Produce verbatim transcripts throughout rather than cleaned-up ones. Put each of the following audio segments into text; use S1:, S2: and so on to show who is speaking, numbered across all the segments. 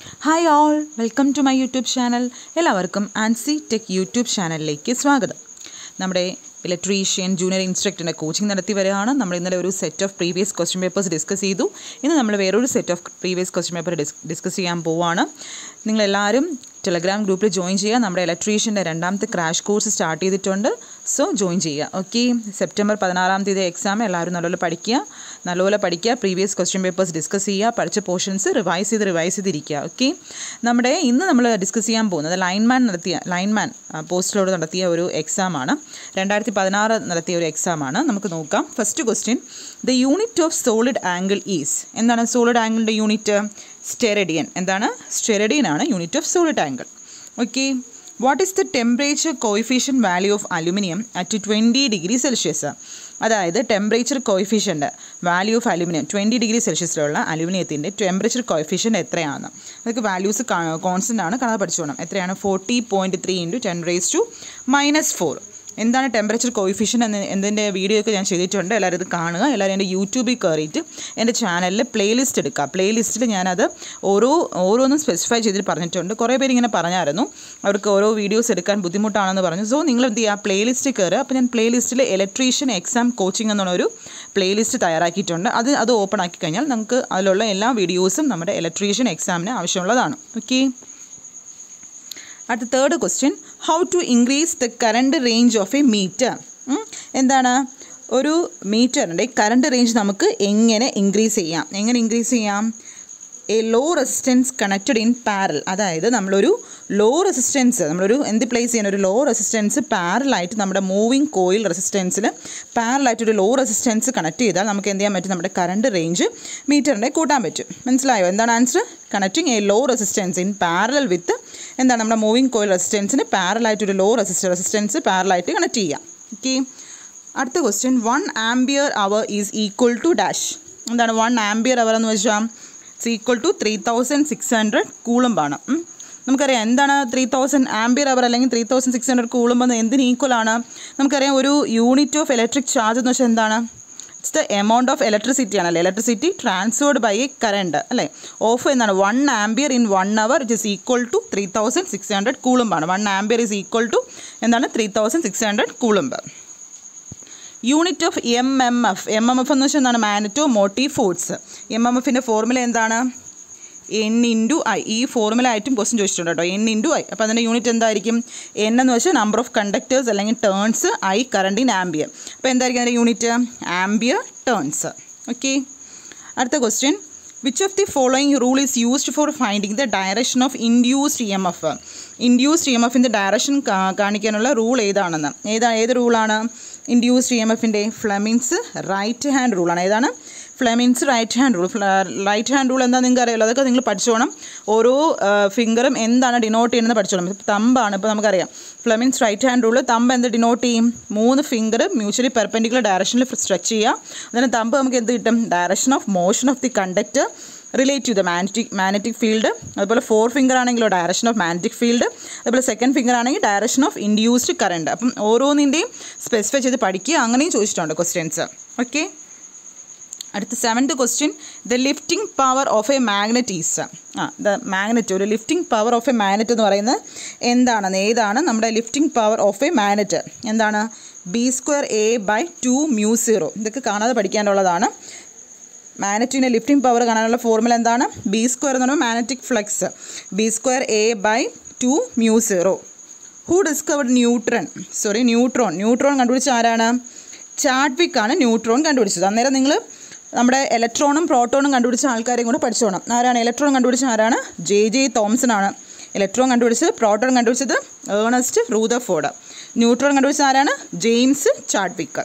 S1: Hi all, welcome to my YouTube channel. എല്ലാവർക്കും Ancy tech YouTube ചാനലിലേക്ക് സ്വാഗതം. നമ്മുടെ ഇലക്ട്രീഷ്യൻ ജൂനിയർ ഇൻസ്ട്രക്ടറിൻ്റെ കോച്ചിങ് നടത്തി വരികയാണ്. നമ്മൾ ഇന്നലെ ഒരു set of previous question papers discuss ചെയ്തു. ഇന്ന് നമ്മൾ വേറൊരു set of previous question paper discuss ചെയ്യാൻ പോവുകയാണ്. നിങ്ങളെല്ലാവരും ടെലഗ്രാം ഗ്രൂപ്പിൽ ജോയിൻ ചെയ്യുക. നമ്മുടെ ഇലക്ട്രീഷ്യൻ്റെ രണ്ടാമത്തെ ക്രാഷ് കോഴ്സ് സ്റ്റാർട്ട് ചെയ്തിട്ടുണ്ട്. സോ ജോയിൻ ചെയ്യുക. ഓക്കെ, സെപ്റ്റംബർ പതിനാറാം തീയതി എക്സാം. എല്ലാവരും നല്ലപോലെ പഠിക്കുക നല്ലപോലെ പഠിക്കുക പ്രീവിയസ് ക്വസ്റ്റ്യൻ പേപ്പേഴ്സ് ഡിസ്കസ് ചെയ്യുക. പഠിച്ച പോർഷൻസ് റിവൈസ് ചെയ്ത് റിവൈസ് ചെയ്തിരിക്കുക. ഓക്കെ, നമ്മുടെ ഇന്ന് നമ്മൾ ഡിസ്കസ് ചെയ്യാൻ പോകുന്നത് ലൈൻമാൻ നടത്തിയ ലൈൻമാൻ പോസ്റ്റിലോട് നടത്തിയ ഒരു എക്സാമാണ്. രണ്ടായിരത്തി പതിനാറ് നടത്തിയ ഒരു എക്സാമാണ്. നമുക്ക് നോക്കാം. First question, the unit of solid angle is. എന്താണ് സോളിഡ് ആംഗിളിൻ്റെ യൂണിറ്റ്? സ്റ്റെറഡിയൻ. എന്താണ്? സ്റ്റെറഡിയൻ ആണ് unit of solid angle. Okay, what is the temperature coefficient value of aluminium at twenty degree celsius? അതായത് temperature coefficient value of aluminium twenty degree സെൽഷ്യസിലുള്ള അലുമിനിയത്തിൻ്റെ temperature coefficient എത്രയാണ്? അതൊക്കെ values constant ആണ്, കാണാതെ പഠിച്ചോണം. എത്രയാണ്? Forty point three into ten raise to minus four. എന്താണ് ടെമ്പറേച്ചർ കോയിഫിഷ്യൻ്റ് എന്ന് എന്നതിൻ്റെ വീഡിയോ ഒക്കെ ഞാൻ ചെയ്തിട്ടുണ്ട്. എല്ലാവരും ഇത് കാണുക. എല്ലാവരും എൻ്റെ യൂട്യൂബിൽ കയറിയിട്ട് എൻ്റെ ചാനലിൽ പ്ലേലിസ്റ്റ് എടുക്കുക. പ്ലേലിസ്റ്റിൽ ഞാനത് ഓരോ ഓരോന്നും സ്പെസിഫൈ ചെയ്തിട്ട് പറഞ്ഞിട്ടുണ്ട്. കുറേ പേര് ഇങ്ങനെ പറഞ്ഞായിരുന്നു അവർക്ക് ഓരോ വീഡിയോസ് എടുക്കാൻ ബുദ്ധിമുട്ടാണെന്ന് പറഞ്ഞു. സോ നിങ്ങൾ എന്ത് ചെയ്യുക? പ്ലേലിസ്റ്റ് കയറുക. അപ്പോൾ ഞാൻ പ്ലേലിസ്റ്റിൽ ഇലക്ട്രീഷ്യൻ എക്സാം കോച്ചിങ് എന്നുള്ളൊരു പ്ലേലിസ്റ്റ് തയ്യാറാക്കിയിട്ടുണ്ട്. അത് അത് ഓപ്പൺ ആക്കി കഴിഞ്ഞാൽ നമുക്ക് അതിലുള്ള എല്ലാ വീഡിയോസും നമ്മുടെ ഇലക്ട്രീഷ്യൻ എക്സാമിന് ആവശ്യമുള്ളതാണ്. ഓക്കെ, അടുത്ത third question, how to increase the current range of a meter? എന്താണ്? ഒരു മീറ്ററിൻ്റെ കറണ്ട് റേഞ്ച് നമുക്ക് എങ്ങനെ ഇൻക്രീസ് ചെയ്യാം? എങ്ങനെ ഇൻക്രീസ് ചെയ്യാം? A low resistance connected in parallel. അതായത് നമ്മളൊരു ലോ റെസിസ്റ്റൻസ് നമ്മളൊരു എന്ത് പ്ലേസ് ചെയ്യാൻ? ഒരു ലോ റെസിസ്റ്റൻസ് പാരലായിട്ട് നമ്മുടെ മൂവിങ് കോയിൽ റെസിസ്റ്റൻസിൽ പാരലായിട്ടൊരു ലോ റെസിസ്റ്റൻസ് കണക്ട് ചെയ്താൽ നമുക്ക് എന്ത് ചെയ്യാൻ പറ്റും? നമ്മുടെ കറണ്ട് റേഞ്ച് മീറ്ററിൻ്റെ കൂട്ടാൻ പറ്റും. മനസ്സിലായോ? എന്താണ് answer? Connecting a low resistance in parallel with എന്താണ്? നമ്മുടെ മൂവിങ് കോയിൽ റെസിസ്റ്റൻസിന് പാരലായിട്ടൊരു ലോ റെസിസ്റ്റ റെസിസ്റ്റൻസ് പാരലായിട്ട് കണക്ട് ചെയ്യാം. ഓക്കെ, അടുത്ത question, one ampere hour is equal to dash. എന്താണ് വൺ ആംബിയർ അവർ എന്ന് വെച്ചാൽ? It's equal to three thousand six hundred കൂളമ്പാണ്. നമുക്കറിയാം എന്താണ് ത്രീ തൗസൻഡ് ആംബിയർ അവർ അല്ലെങ്കിൽ three thousand six hundred coulomb എന്ന് എന്തിന് ഈക്വലാണ്? നമുക്കറിയാം ഒരു യൂണിറ്റ് ഓഫ് ഇലക്ട്രിക് ചാർജ് എന്ന് വെച്ചാൽ എന്താണ്? It's the amount of electricity ആണല്ലേ. Electricity transferred by a current അല്ലേ. ഓഫ് എന്താണ്? One ampere in one hour it is equal to three thousand six hundred കൂളമ്പാണ്. One ampere is equal to എന്താണ്? Three thousand six hundred coulomb. Unit of M M F. M M F എന്ന് വെച്ചാൽ എന്താണ്? Magneto motive force. M M എഫിൻ്റെ formula എന്താണ്? N into I. ഈ formula ആയിട്ടും question ചോദിച്ചിട്ടുണ്ട് കേട്ടോ. N into I. അപ്പോൾ അതിൻ്റെ യൂണിറ്റ് എന്തായിരിക്കും? എൻ എന്ന് വെച്ചാൽ നമ്പർ ഓഫ് കണ്ടക്ടേഴ്സ് അല്ലെങ്കിൽ turns, I current in ampere. അപ്പോൾ എന്തായിരിക്കും അതിൻ്റെ യൂണിറ്റ്? Ampere turns. ഓക്കെ, അടുത്ത question, which of the following rule is used for finding the direction of induced E M F? Induced E M എഫിൻ്റെ direction കാണിക്കാനുള്ള rule ഏതാണെന്ന്? ഏതാ ഏത് റൂളാണ് ഇൻഡ്യൂസ്ഡ് ഇ എം എഫിൻ്റെ? ഫ്ലെമിങ്സ് റൈറ്റ് ഹാൻഡ് റൂളാണ്. ഏതാണ്? Fleming's right hand rule. Right hand rule എന്താ നിങ്ങൾക്ക് അറിയാമല്ലോ. അതൊക്കെ നിങ്ങൾ പഠിച്ചോണം. ഓരോ ഫിംഗറും എന്താണ് ഡിനോട്ട് ചെയ്യുന്നത് പഠിച്ചോണം. തമ്പാണ്. ഇപ്പോൾ നമുക്കറിയാം Fleming's right hand rule. Thumb എന്ത് ഡിനോട്ട് ചെയ്യും? മൂന്ന് ഫിംഗർ മ്യൂച്വലി പെർപെൻഡിക്കുലർ ഡയറക്ഷനിൽ സ്ട്രെച്ച് ചെയ്യുക. അതിന് തമ്പ് നമുക്ക് എന്ത് കിട്ടും? Direction of motion of the conductor relate to the magnetic magnetic field. അതുപോലെ ഫോർ ഫിംഗർ ആണെങ്കിലോ ഡയറക്ഷൻ ഓഫ് മാഗ്നറ്റിക് ഫീൽഡ്. അതുപോലെ സെക്കൻഡ് ഫിംഗർ ആണെങ്കിൽ ഡയറക്ഷൻ ഓഫ് ഇൻഡ്യൂസ്ഡ് കറണ്ട്. അപ്പം ഓരോന്നിൻ്റെയും സ്പെസിഫൈ ചെയ്ത് പഠിക്കുക. അങ്ങനെയും ചോദിച്ചിട്ടുണ്ട് ക്വസ്റ്റ്യൻസ്. ഓക്കെ, അടുത്ത seventh question, the lifting power of a magnet is. ആ ദ മാഗ്നറ്റ്. ഒരു lifting power of a magnet എന്ന് പറയുന്നത് എന്താണെന്ന്? ഏതാണ് നമ്മുടെ lifting power of a magnet? എന്താണ്? B square A by two mu zero. ഇതൊക്കെ കാണാതെ പഠിക്കാനുള്ളതാണ്. മാഗ്നറ്റിൻ്റെ ലിഫ്റ്റിംഗ് പവർ കാണാനുള്ള ഫോർമുല എന്താണ്? ബി സ്ക്വയർ എന്ന് പറയുമ്പോൾ magnetic flux. B square A by two mu zero. Who discovered neutron sorry neutron. Neutron കണ്ടുപിടിച്ച ആരാണ്? ചാഡ്വിക് ആണ് ന്യൂട്രോൺ കണ്ടുപിടിച്ചത്. അന്നേരം നിങ്ങൾ നമ്മുടെ ഇലക്ട്രോണും പ്രോട്ടോണും കണ്ടുപിടിച്ച ആൾക്കാരെയും കൂടെ പഠിച്ചോണം. ആരാണ് ഇലക്ട്രോൺ കണ്ടുപിടിച്ച? ആരാണ്? ജെ ജെ തോംസൺ ആണ് ഇലക്ട്രോൺ കണ്ടുപിടിച്ചത്. പ്രോട്ടോൺ കണ്ടുപിടിച്ചത് ഏണസ്റ്റ് റൂദർഫോർഡ്. ന്യൂട്രോൺ കണ്ടുപിടിച്ചത് ആരാണ്? James Chadwick.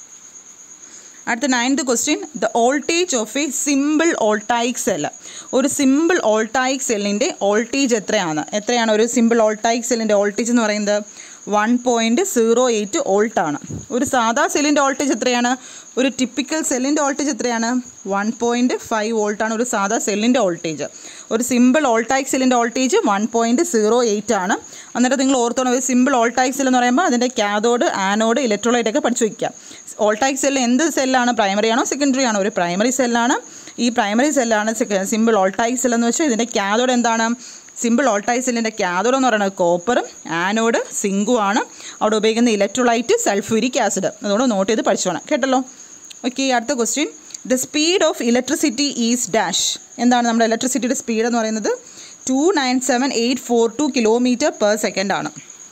S1: അടുത്ത ninth question, the voltage of a simple voltaic cell. ഒരു സിമ്പിൾ വോൾട്ടായിക് സെല്ലിൻ്റെ വോൾട്ടേജ് എത്രയാണ്? എത്രയാണ് ഒരു സിമ്പിൾ വോൾട്ടായിക് സെല്ലിൻ്റെ വോൾട്ടേജ് എന്ന് പറയുന്നത്? വൺ പോയിൻറ്റ് സീറോ എയ്റ്റ് വോൾട്ടാണ്. ഒരു സാധാ സെല്ലിൻ്റെ വോൾട്ടേജ് എത്രയാണ്? ഒരു ടിപ്പിക്കൽ സെല്ലിൻ്റെ വോൾട്ടേജ് എത്രയാണ്? വൺ പോയിൻറ്റ് ഫൈവ് വോൾട്ടാണ് ഒരു സാധാ സെല്ലിൻ്റെ വോൾട്ടേജ്. ഒരു സിമ്പിൾ ഓൾട്ടാക് സെല്ലിൻ്റെ voltage one point zero eight ആണ്. എന്നിട്ട് നിങ്ങൾ ഓർത്തോണം, ഒരു സിമ്പിൾ ഓൾട്ടാക് സെൽ എന്ന് പറയുമ്പോൾ അതിൻ്റെ കാഥോഡ്, ആനോഡ്, ഇലക്ട്രോലൈറ്റ് ഒക്കെ പഠിച്ചു വയ്ക്കാം. ഓൾട്ടാക് സെല്ല് എന്ത് സെല്ലാണ്? പ്രൈമറി ആണോ സെക്കൻഡറി ആണോ? ഒരു പ്രൈമറി സെല്ലാണ്. ഈ പ്രൈമറി സെല്ലാണ് സിമ്പിൾ ഓൾട്ടാക് സെൽ എന്ന് വെച്ചാൽ ഇതിൻ്റെ കാഥോഡ് എന്താണ്? സിമ്പിൾ ഓൾട്ടാക് സെല്ലിൻ്റെ കാഥോഡ് എന്ന് പറയുന്നത് കോപ്പറും ആനോഡ് സിങ്കും ആണ്. അവിടെ ഉപയോഗിക്കുന്ന ഇലക്ട്രോലൈറ്റ് സൾഫ്യൂരിക് ആസിഡ്. അതുകൊണ്ട് നോട്ട് ചെയ്ത് പഠിച്ചോണം കേട്ടല്ലോ. ഓക്കെ, അടുത്ത question. The speed of electricity is dash. എന്താണ് നമ്മുടെ ഇലക്ട്രിസിറ്റിയുടെ സ്പീഡ് എന്ന് പറയുന്നത്? Two nine seven eight four two kilometre per second ആണ്.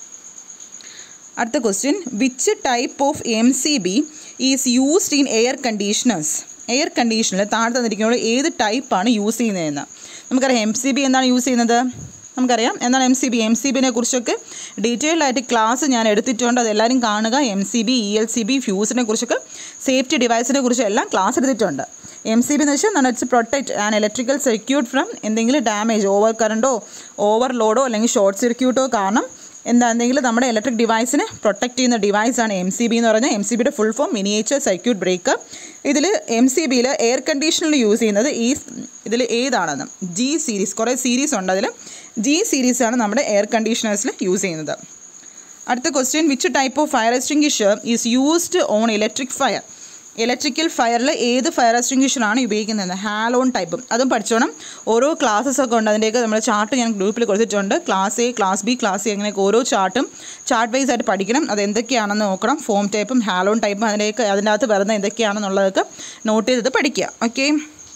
S1: അടുത്ത question. Which type of M C B is used in air conditioners. Air കണ്ടീഷണറിൽ താഴെ തന്നിരിക്കുന്നത് ഏത് ടൈപ്പാണ് യൂസ് ചെയ്യുന്നതെന്ന് നമുക്കറിയാം. എം സി ബി എന്താണ് യൂസ് ചെയ്യുന്നത്? നമുക്കറിയാം എന്താണ് M C B. M C ബിനെ കുറിച്ചൊക്കെ ഡീറ്റെയിൽഡ് ആയിട്ട് ക്ലാസ് ഞാൻ എടുത്തിട്ടുണ്ട്, അതെല്ലാവരും കാണുക. M C B, E L C B, ഫ്യൂസിനെ കുറിച്ചൊക്കെ, സേഫ്റ്റി ഡിവൈസിനെ കുറിച്ച് എല്ലാം ക്ലാസ് എടുത്തിട്ടുണ്ട്. എം സി ബി എന്ന് വെച്ചാൽ എന്താണ്? It's protect an electrical circuit from എന്തെങ്കിലും ഡാമേജ്, ഓവർ കറണ്ടോ ഓവർലോഡോ അല്ലെങ്കിൽ ഷോർട്ട് സർക്യൂട്ടോ കാരണം എന്താ എന്തെങ്കിലും നമ്മുടെ ഇലക്ട്രിക് ഡിവൈസിനെ പ്രൊട്ടക്റ്റ് ചെയ്യുന്ന ഡിവൈസാണ് എം സി ബി എന്ന് പറഞ്ഞാൽ. എം സി ബിയുടെ full form miniature circuit breaker. ഇതിൽ എം സി ബിയിൽ എയർ കണ്ടീഷണറിൽ യൂസ് ചെയ്യുന്നത് ഈ ഇതിൽ ഏതാണെന്ന് ജി സീരീസ്, കുറേ സീരീസ് ഉണ്ട്, അതിൽ ജി സീരീസാണ് നമ്മുടെ എയർ കണ്ടീഷണേഴ്സിൽ യൂസ് ചെയ്യുന്നത്. അടുത്ത question. Which type of fire extinguisher is used on electric fire. Electrical ഫയറിൽ ഏത് ഫയർ എക്സ്റ്റിംഗ്വിഷറാണ് ഉപയോഗിക്കുന്നത്? ഹാലോൺ ടൈപ്പും. അതും പഠിച്ചോണം. ഓരോ ക്ലാസ്സസ് ഒക്കെ ഉണ്ട്, അതിൻ്റെയൊക്കെ നമ്മുടെ ചാർട്ട് ഞാൻ ഗ്രൂപ്പിൽ കൊടുത്തിട്ടുണ്ട്. Class A, class B, class A, അങ്ങനെയൊക്കെ ഓരോ ചാർട്ടും ചാർട്ട് വൈസ് ആയിട്ട് പഠിക്കണം. അത് എന്തൊക്കെയാണെന്ന് നോക്കണം. ഫോം ടൈപ്പും ഹാലോൺ ടൈപ്പും അതിൻ്റെയൊക്കെ അതിൻ്റെ അകത്ത് വരുന്ന എന്തൊക്കെയാണെന്നുള്ളതൊക്കെ നോട്ട് ചെയ്തത് പഠിക്കുക. Okay.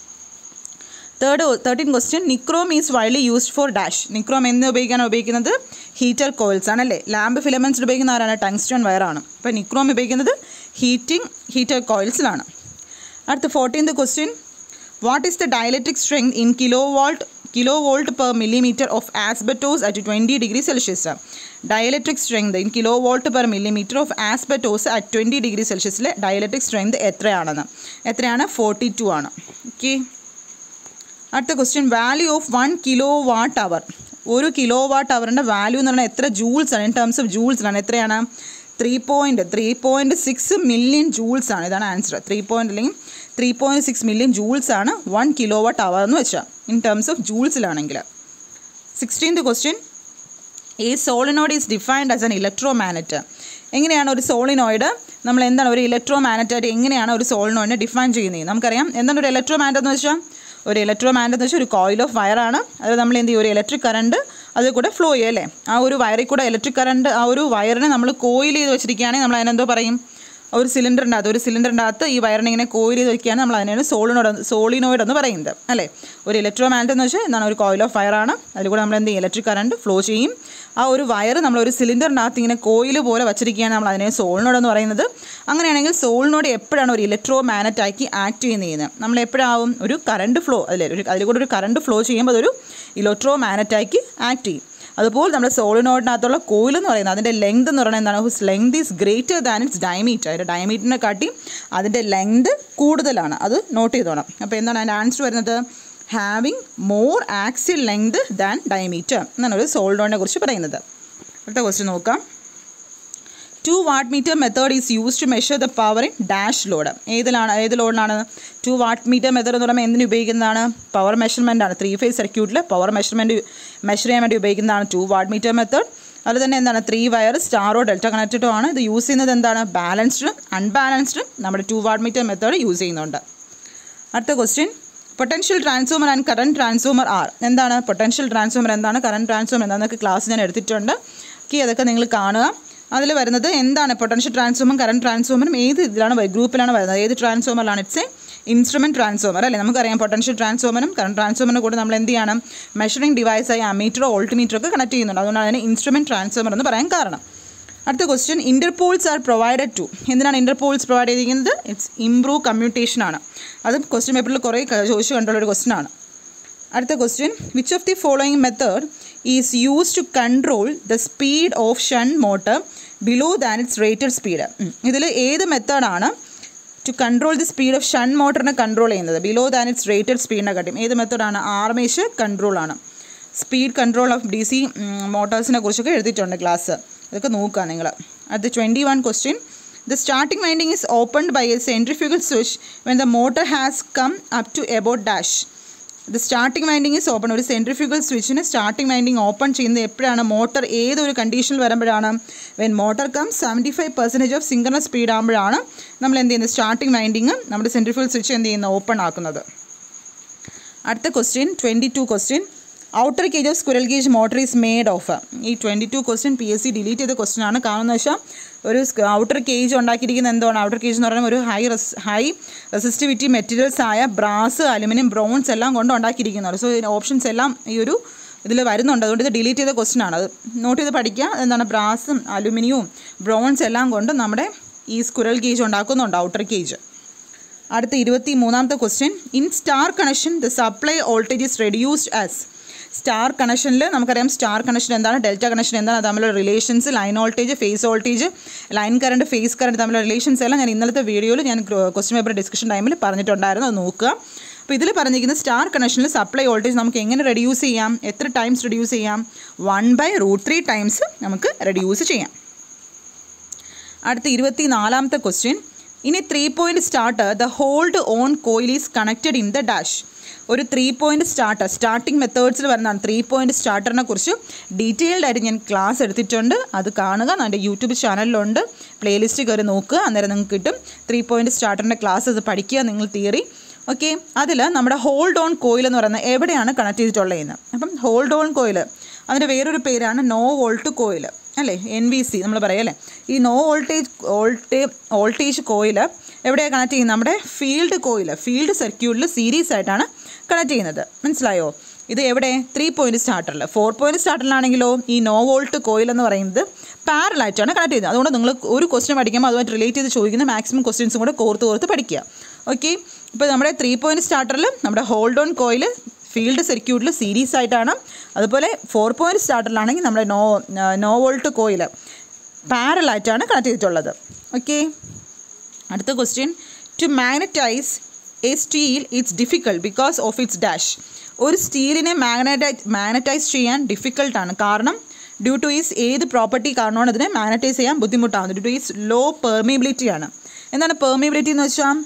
S1: Third thirteen question. Nichrome is widely used for dash. Nichrome എന്ന് ഉപയോഗിക്കാനാണ് ഉപയോഗിക്കുന്നത്? ഹീറ്റർ കോയിൽസ് ആണല്ലേ. ലാമ്പ് ഫിലമെൻറ്റ്സ് ഉപയോഗിക്കുന്ന ആരാണ്? ടങ്സ്റ്റൺ വയറാണ്. അപ്പോൾ നിക്രോം ഉപയോഗിക്കുന്നത് ഹീറ്റിംഗ് ഹീറ്റർ കോയിൽസിലാണ്. അടുത്ത fourteenth question. What is the dielectric strength in kilo volt kilo volt per millimetre of asbestos at twenty degree Celsius. Dielectric strength in kilo volt per millimetre of asbestos at twenty degree സെൽഷ്യസിലെ dielectric strength എത്രയാണെന്ന് എത്രയാണ്? Forty two ആണ്. Okay. അടുത്ത question. Value of one kilo what hour. ഒരു kilo what അവറിൻ്റെ value എന്ന് പറഞ്ഞാൽ എത്ര joules ആണ്? ഇൻ ടേംസ് ഓഫ് ജൂൾസിലാണ്. എത്രയാണ്? Three point three point six million joules ആണ്. ഇതാണ് ആൻസർ. ത്രീ പോയിൻറ്റ് അല്ലെങ്കിൽ three point six million joules ആണ് വൺ കിലോ വാട്ട് അവർ എന്ന് വെച്ചാൽ, ഇൻ ടേംസ് ഓഫ് ജൂൾസിലാണെങ്കിൽ. Sixteenth question. ഈ solenoid is defined as an electro magnet. എങ്ങനെയാണ് ഒരു സോളിനോയിഡ്, നമ്മൾ എന്താണ് ഒരു ഇലക്ട്രോ മാഗ്നറ്റായിട്ട് എങ്ങനെയാണ് ഒരു സോളിനോയിഡിനെ ഡിഫൈൻ ചെയ്യുന്നത്? നമുക്കറിയാം. എന്താണ് ഒരു ഇലക്ട്രോ മാഗ്നറ്റ് എന്ന് വെച്ചാൽ? ഒരു ഇലക്ട്രോ മാഗ്നറ്റ് എന്ന് വെച്ചാൽ ഒരു കോയിൽ ഓഫ് വയറാണ്. അത് നമ്മൾ എന്ത് ചെയ്യും? ഒരു ഇലക്ട്രിക് കറണ്ട് അതിൽ കൂടെ ഫ്ലോ ചെയ്യും അല്ലേ. ആ ഒരു വയറിൽ കൂടെ ഇലക്ട്രിക് കറണ്ട്, ആ ഒരു വയറിനെ നമ്മൾ കോയിൽ ചെയ്ത് വെച്ചിരിക്കുകയാണെങ്കിൽ നമ്മൾ അതിനെന്തോ പറയും? ഒരു സിലിണ്ടറിൻ്റെ അകത്ത് ഒരു സിലിണ്ടറിൻ്റെ അകത്ത് ഈ വയറിനെ ഇങ്ങനെ കോയിൽ ചെയ്ത് വയ്ക്കുകയാണ്, നമ്മൾ അതിനാണ് സോളിനോയിഡ് സോളിനോയിഡ് എന്ന് പറയുന്നത് അല്ലേ. ഒരു ഇലക്ട്രോ മാഗ്നറ്റ് എന്ന് വെച്ചാൽ എന്താണ്? ഒരു കോയിൽ ഓഫ് വയറാണ്. അതിൽ കൂടെ നമ്മൾ എന്ത് ചെയ്യും? ഇലക്ട്രിക് കറണ്ട് ഫ്ലോ ചെയ്യും. ആ ഒരു വയർ നമ്മൾ ഒരു സിലിണ്ടറിൻ്റെ അകത്ത് ഇങ്ങനെ കോയിൽ പോലെ വെച്ചിരിക്കുകയാണ്, നമ്മൾ അതിനെ സോളിനോയിഡ് എന്ന് പറയുന്നത്. അങ്ങനെയാണെങ്കിൽ സോളിനോയിഡ് എപ്പോഴാണ് ഒരു ഇലക്ട്രോ മാഗ്നറ്റ് ആക്കി ആക്ട് ചെയ്യുന്നത്? നമ്മൾ എപ്പോഴാവും? ഒരു കറണ്ട് ഫ്ലോ അതിലെ ഒരു അതിൽ കൂടെ ഒരു കറണ്ട് ഫ്ലോ ചെയ്യുമ്പോൾ അതൊരു ഇലക്ട്രോ മാഗ്നറ്റ് ആക്കി ആക്ട് ചെയ്യും. അതുപോലെ നമ്മുടെ സോളിനോയിഡിനകത്തുള്ള കോയിൽ എന്ന് പറയുന്നത് അതിൻ്റെ ലെങ്ത് എന്ന് പറയുന്നത് എന്താണ്? Whose length is greater than its diameter. അതിൻ്റെ ഡയമീറ്ററിനെ കാട്ടി അതിൻ്റെ ലെങ്ത് കൂടുതലാണ്. അത് നോട്ട് ചെയ്തോണം. അപ്പോൾ എന്താണ് അതിൻ്റെ ആൻസർ വരുന്നത്? Having more axial length than diameter എന്നാണ് ഒരു സോളിനോയിഡിനെ കുറിച്ച് പറയുന്നത്. അടുത്ത ക്വസ്റ്റ്യൻ നോക്കാം. Two what meter method is use to measure the power in dash load. ഏതിലാണ് ഏത് ലോഡിലാണ്? ടു വാട്ട് മീറ്റർ മെത്തേഡ് എന്ന് പറയുമ്പോൾ എന്തിനു ഉപയോഗിക്കുന്നതാണ്? പവർ മെഷർമെൻ്റ് ആണ്. ത്രീ ഫേസ് സർക്യൂട്ടിൽ പവർ മെഷർമെൻറ്റ് മെഷർ ചെയ്യാൻ വേണ്ടി ഉപയോഗിക്കുന്നതാണ് ടു വാട്ട് മീറ്റർ മെത്തേഡ്. അതുപോലെ തന്നെ എന്താണ്? ത്രീ വയർ സ്റ്റാറോ ഡെൽറ്റ കണക്റ്റഡോ ആണ്. ഇത് യൂസ് ചെയ്യുന്നത് എന്താണ്? ബാലൻസ്ഡും അൺബാലൻസ്ഡും നമ്മുടെ two what meter method use ചെയ്യുന്നുണ്ട്. അടുത്ത question. Potential transformer and current transformer are. എന്താണ് പൊട്ടൻഷ്യൽ ട്രാൻസ്ഫോമർ, എന്താണ് കറണ്ട് ട്രാൻസ്ഫോമർ എന്താണെന്നൊക്കെ ക്ലാസ് ഞാൻ എടുത്തിട്ടുണ്ട്. ഓക്കെ, അതൊക്കെ നിങ്ങൾ കാണുക. അതിൽ വരുന്നത് എന്താണ് പൊട്ടൻഷ്യൽ ട്രാൻസ്ഫോമറും കറണ്ട് ട്രാൻസ്ഫോമറും ഏത് ഇതിലാണ് ഗ്രൂപ്പിലാണ് വരുന്നത്? ഏത് ട്രാൻസ്ഫോമറിലാണ്? ഇറ്റ്സ് എ ഇൻസ്ട്രുമെൻറ്റ് ട്രാൻസ്ഫോമർ അല്ലേ. നമുക്കറിയാം പൊട്ടൻഷ്യൽ ട്രാൻസ്ഫോമറും കറണ്ട് ട്രാൻസ്ഫോമറിനും കൂടെ നമ്മൾ എന്ത് ചെയ്യണം? മെഷറിംഗ് ഡിവൈസായി അമ്മീറ്ററോ വോൾട്ട്മീറ്ററോ ഒക്കെ കണക്ട് ചെയ്യുന്നുണ്ട്. അതുകൊണ്ട് അതിന് ഇൻസ്ട്രുമെൻറ്റ് ട്രാൻസ്ഫോമർ എന്ന് പറയാൻ കാരണം. അടുത്ത question. Interpoles are provided to. എന്തിനാണ് ഇൻ്റർപോൾസ് പ്രൊവൈഡ് ചെയ്തിരിക്കുന്നത്? ഇറ്റ്സ് ഇംപ്രൂവ് കമ്മ്യൂണിക്കേഷൻ ആണ്. അത് ക്വസ്റ്റ്യൻ പേപ്പറിൽ കുറേ ചോദിച്ചു കണ്ടുള്ള ഒരു ക്വസ്റ്റ്യൻ ആണ്. അടുത്ത question. Which of the following method is use to control the speed of shunt motor below than its rated speed? ഇതിൽ ഏത് മെത്തേഡാണ് to control the speed of shunt മോട്ടറിനെ കൺട്രോൾ ചെയ്യുന്നത് ബിലോ ദാൻ ഇറ്റ്സ് റേറ്റഡ് സ്പീഡിനെ കാട്ടിയും? ഏത് മെത്തേഡാണ്? Armature control ആണ്. Speed control of D C മോട്ടോഴ്സിനെ കുറിച്ചൊക്കെ എഴുതിയിട്ടുണ്ട് ക്ലാസ്. ഇതൊക്കെ നോക്കുക നിങ്ങൾ. അടുത്ത twenty one question. The starting winding is opened by a centrifugal switch when the motor has come up to about dash. The starting winding is open. ഒരു centrifugal സ്വിച്ചിന് starting winding open ചെയ്യുന്നത് എപ്പോഴാണ്? Motor ഏതൊരു condition വരുമ്പോഴാണ്? When motor come seventy five percentage of singles speed ആകുമ്പോഴാണ് നമ്മൾ എന്ത് ചെയ്യുന്നത്? സ്റ്റാർട്ടിംഗ് വൈൻഡിങ് നമ്മുടെ സെൻട്രിഫ്യൂഗൽ സ്വിച്ച് എന്ത് ചെയ്യുന്നത്? ഓപ്പൺ ആക്കുന്നത്. അടുത്ത question twenty two question. Outer cage of squirrel cage motor is made of. ഈ twenty two question P S C delete ചെയ്ത ക്വസ്റ്റ്യൻ ആണ്. കാരണം എന്ന് വെച്ചാൽ ഒരു ഔട്ടർ കേജ് ഉണ്ടാക്കിയിരിക്കുന്ന എന്താണ്? ഔട്ടർ കേജ് എന്ന് പറയുമ്പോൾ ഒരു high res high resistivity materials ആയ ബ്രാസ്, അലുമിനിയം, ബ്രോൺസ് എല്ലാം കൊണ്ട് ഉണ്ടാക്കിയിരിക്കുന്നത്. സോ ഓപ്ഷൻസ് എല്ലാം ഈ ഒരു ഇതിൽ വരുന്നുണ്ട്. അതുകൊണ്ട് ഇത് ഡിലീറ്റ് ചെയ്ത ക്വസ്റ്റ്യൻ ആണ്. അത് നോട്ട് ചെയ്ത് പഠിക്കുക. എന്താണ്? ബ്രാസും അലുമിനിയവും ബ്രോൺസ് എല്ലാം കൊണ്ട് നമ്മുടെ ഈ സ്ക്വിറൽ ഗേജ് ഉണ്ടാക്കുന്നുണ്ട്, ഔട്ടർ കേജ്. അടുത്ത ഇരുപത്തി മൂന്നാമത്തെ question. In star connection the supply voltage is reduced as. Star കണക്ഷനിൽ നമുക്കറിയാം സ്റ്റാർ കണക്ഷൻ എന്താണ്, ഡെൽറ്റ കണക്ഷൻ എന്താണ്, തമ്മിലുള്ള relations, line voltage, phase voltage, line current, phase current തമ്മിലുള്ള റിലേഷൻസ് എല്ലാം ഞാൻ ഇന്നലത്തെ വീഡിയോയിൽ ഞാൻ ക്വസ്റ്റ്യൻ പേപ്പർ ഡിസ്കഷൻ ടൈമിൽ പറഞ്ഞിട്ടുണ്ടായിരുന്നു. അത് നോക്കുക. അപ്പോൾ ഇതിൽ പറഞ്ഞിരിക്കുന്ന സ്റ്റാർ കണക്ഷനിൽ സപ്ലൈ വോൾട്ടേജ് നമുക്ക് എങ്ങനെ റെഡ്യൂസ് ചെയ്യാം? എത്ര ടൈംസ് റെഡ്യൂസ് ചെയ്യാം? One by root three times നമുക്ക് റെഡ്യൂസ് ചെയ്യാം. അടുത്ത ഇരുപത്തി നാലാമത്തെ question. In a three point starter the hold on coil is connected in the dash. ഒരു ത്രീ പോയിൻറ്റ് സ്റ്റാർട്ടർ സ്റ്റാർട്ടിംഗ് മെത്തേഡ്സിൽ വരുന്നതാണ്. ത്രീ പോയിൻറ്റ് സ്റ്റാർട്ടറിനെ കുറിച്ച് ഡീറ്റെയിൽഡ് ആയിട്ട് ഞാൻ ക്ലാസ് എടുത്തിട്ടുണ്ട്. അത് കാണുക. എൻ്റെ യൂട്യൂബ് ചാനലിലുണ്ട്. പ്ലേലിസ്റ്റ് കയറി നോക്കുക. അന്നേരം നിങ്ങൾക്ക് കിട്ടും. ത്രീ പോയിൻറ്റ് സ്റ്റാർട്ടറിൻ്റെ ക്ലാസ് അത് പഠിക്കുക നിങ്ങൾ, തിയറി. ഓക്കെ. അതിൽ നമ്മുടെ ഹോൾഡ് ഓൺ കോയിൽ എന്ന് പറയുന്നത് എവിടെയാണ് കണക്ട് ചെയ്തിട്ടുള്ളതെന്ന്. അപ്പം ഹോൾഡ് ഓൺ കോയിൽ അതിൻ്റെ വേറൊരു പേരാണ് നോ വോൾട്ട് കോയിൽ അല്ലേ, എൻ വി സി നമ്മൾ പറയാം അല്ലേ. ഈ no voltage volta voltage coil എവിടെയാണ് കണക്ട് ചെയ്യുന്നത്? നമ്മുടെ ഫീൽഡ് കോയിൽ, ഫീൽഡ് സർക്യൂട്ടിൽ സീരീസ് ആയിട്ടാണ് കണക്ട് ചെയ്യുന്നത്. മനസ്സിലായോ? ഇത് എവിടെ? ത്രീ പോയിൻറ്റ് സ്റ്റാർട്ടറിൽ. ഫോർ പോയിൻറ്റ് സ്റ്റാർട്ടറിലാണെങ്കിലോ ഈ നോ വോൾട്ട് കോയിൽ എന്ന് പറയുന്നത് പാരലായിട്ടാണ് കണക്ട് ചെയ്യുന്നത്. അതുകൊണ്ട് നിങ്ങൾ ഒരു ക്വസ്റ്റ്യൻ പഠിക്കുമ്പോൾ അതുമായിട്ട് റിലേറ്റ് ചെയ്ത് ചോദിക്കുന്ന മാക്സിമം ക്വസ്റ്റ്യൻസും കൂടെ കോർത്ത് കോർത്ത് പഠിക്കുക. ഓക്കെ. ഇപ്പോൾ നമ്മുടെ ത്രീ പോയിൻറ്റ് സ്റ്റാർട്ടറിൽ നമ്മുടെ ഹോൾഡ് ഓൺ കോയിൽ ഫീൽഡ് സർക്യൂട്ടിൽ സീരീസ് ആയിട്ടാണ്. അതുപോലെ ഫോർ പോയിൻറ്റ് സ്റ്റാർട്ടറിലാണെങ്കിൽ നമ്മുടെ നോ നോ വോൾട്ട് കോയിൽ പാരലായിട്ടാണ് കണക്ട് ചെയ്തിട്ടുള്ളത്. ഓക്കെ. അടുത്ത question. To magnetize a steel it's difficult because of its dash. ഒരു സ്റ്റീലിനെ മാഗ്നറ്റൈ മാഗ്നറ്റൈസ് ചെയ്യാൻ ഡിഫിക്കൾട്ടാണ്. കാരണം ഡ്യൂ ടു ഈസ് ഏത് പ്രോപ്പർട്ടി കാരണമാണ് അതിനെ മാഗ്നറ്റൈസ് ചെയ്യാൻ ബുദ്ധിമുട്ടാകുന്നത്? Due to is low permeability ആണ്. എന്താണ് പെർമിബിലിറ്റി എന്ന് വെച്ചാൽ?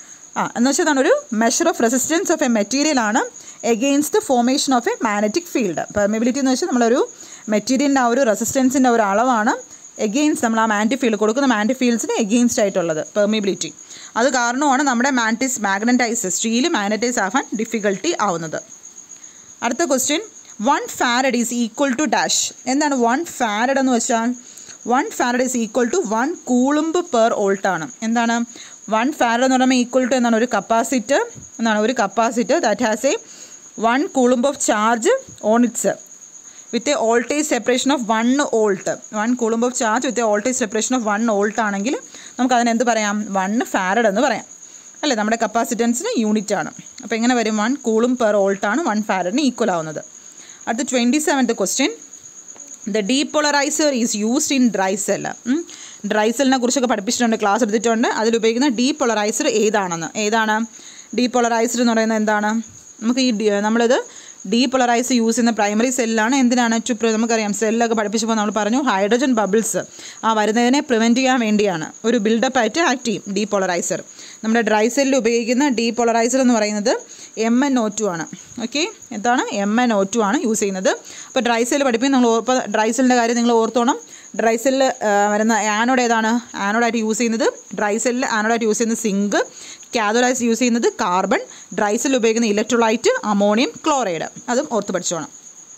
S1: ആ എന്ന് വെച്ചാൽ അതാണ് ഒരു measure of resistance of a material ആണ് against the formation of a magnetic field. Permeability എന്ന് വെച്ചാൽ നമ്മളൊരു മെറ്റീരിയലിൻ്റെ ആ ഒരു റെസിസ്റ്റൻസിൻ്റെ ഒരു അളവാണ് എഗെയിൻസ്റ്റ് നമ്മൾ ആ മാഗ്നറ്റിക് ഫീൽഡ് കൊടുക്കുന്ന മാഗ്നറ്റിക് ഫീൽഡ്സിന് എഗെയിൻസ്റ്റ് ആയിട്ടുള്ളത് പെർമിബിലിറ്റി. അത് കാരണമാണ് നമ്മുടെ മാഗ്നറ്റിസ് മാഗ്നറ്റൈസ് സ്റ്റീൽ മാഗ്നറ്റൈസ് ആവാൻ ഡിഫിക്കൽട്ടി ആവുന്നത്. അടുത്ത question. One farad is equal to dash. എന്താണ് വൺ ഫാരഡ് എന്ന് വെച്ചാൽ? One farad is equal to one coulomb per വോൾട്ടാണ്. എന്താണ് വൺ ഫാരഡ് എന്ന് പറയുമ്പോൾ? ഈക്വൽ ടു എന്താണ്? ഒരു കപ്പാസിറ്റർ എന്നാണ്. ഒരു capacitor that has a one coulomb of charge on its with a voltage separation of one volt. One coulomb of charge with a voltage separation of one volt ആണെങ്കിൽ നമുക്ക് അതിനെന്ത് പറയാം? One farad എന്ന് പറയാം അല്ലേ. നമ്മുടെ കപ്പാസിറ്റൻസിന് യൂണിറ്റ് ആണ്. അപ്പോൾ എങ്ങനെ വരും? വൺ കൂളും പെർ വോൾട്ടാണ് വൺ ഫാരഡിന് ഈക്വൽ ആവുന്നത്. അടുത്ത twenty seventh question. The depolarizer is used in dry cell. Dry സെല്ലിനെ കുറിച്ചൊക്കെ പഠിപ്പിച്ചിട്ടുണ്ട്, ക്ലാസ് എടുത്തിട്ടുണ്ട്. അതിലുപയോഗിക്കുന്ന ഡീപോളറൈസർ ഏതാണെന്ന്. ഏതാണ് ഡീപോളറൈസർ എന്ന് പറയുന്നത്? എന്താണ്? നമുക്ക് ഈ നമ്മളിത് ഡീപോളറൈസ് യൂസ് ചെയ്യുന്ന പ്രൈമറി സെല്ലാണ്. എന്തിനാണ്? ടു നമുക്കറിയാം സെല്ലൊക്കെ പഠിപ്പിച്ചപ്പോൾ നമ്മൾ പറഞ്ഞു ഹൈഡ്രജൻ ബബിൾസ് ആ വരുന്നതിനെ പ്രിവെൻറ്റ് ചെയ്യാൻ വേണ്ടിയാണ്. ഒരു ബിൽഡപ്പ് ആയിട്ട് ആക്ട് ചെയ്യും ഡീപോളറൈസർ. നമ്മുടെ ഡ്രൈ സെല്ലിൽ ഉപയോഗിക്കുന്ന ഡീപോളറൈസർ എന്ന് പറയുന്നത് എം എൻ ഒ ടു ആണ്. ഓക്കെ. എന്താണ്? എം എൻ ഒ ടു ആണ് യൂസ് ചെയ്യുന്നത്. അപ്പോൾ ഡ്രൈ സെല്ല് പഠിപ്പിക്കും നമ്മൾ. ഇപ്പോൾ ഡ്രൈ സെല്ലിൻ്റെ കാര്യം നിങ്ങൾ ഓർത്തോണം. ഡ്രൈ സെല്ലിൽ വരുന്ന ആനോഡ് ഏതാണ്? ആനോഡായിട്ട് യൂസ് ചെയ്യുന്നത് ഡ്രൈ സെല്ലിൽ ആനോഡായിട്ട് യൂസ് ചെയ്യുന്നത് സിങ്ക്. കാഥോഡായിട്ട് യൂസ് ചെയ്യുന്നത് കാർബൺ. ഡ്രൈ സെല്ലിൽ ഉപയോഗിക്കുന്ന ഇലക്ട്രോലൈറ്റ് അമോണിയം ക്ലോറൈഡ്. അതും ഓർത്ത് പഠിച്ചോണം.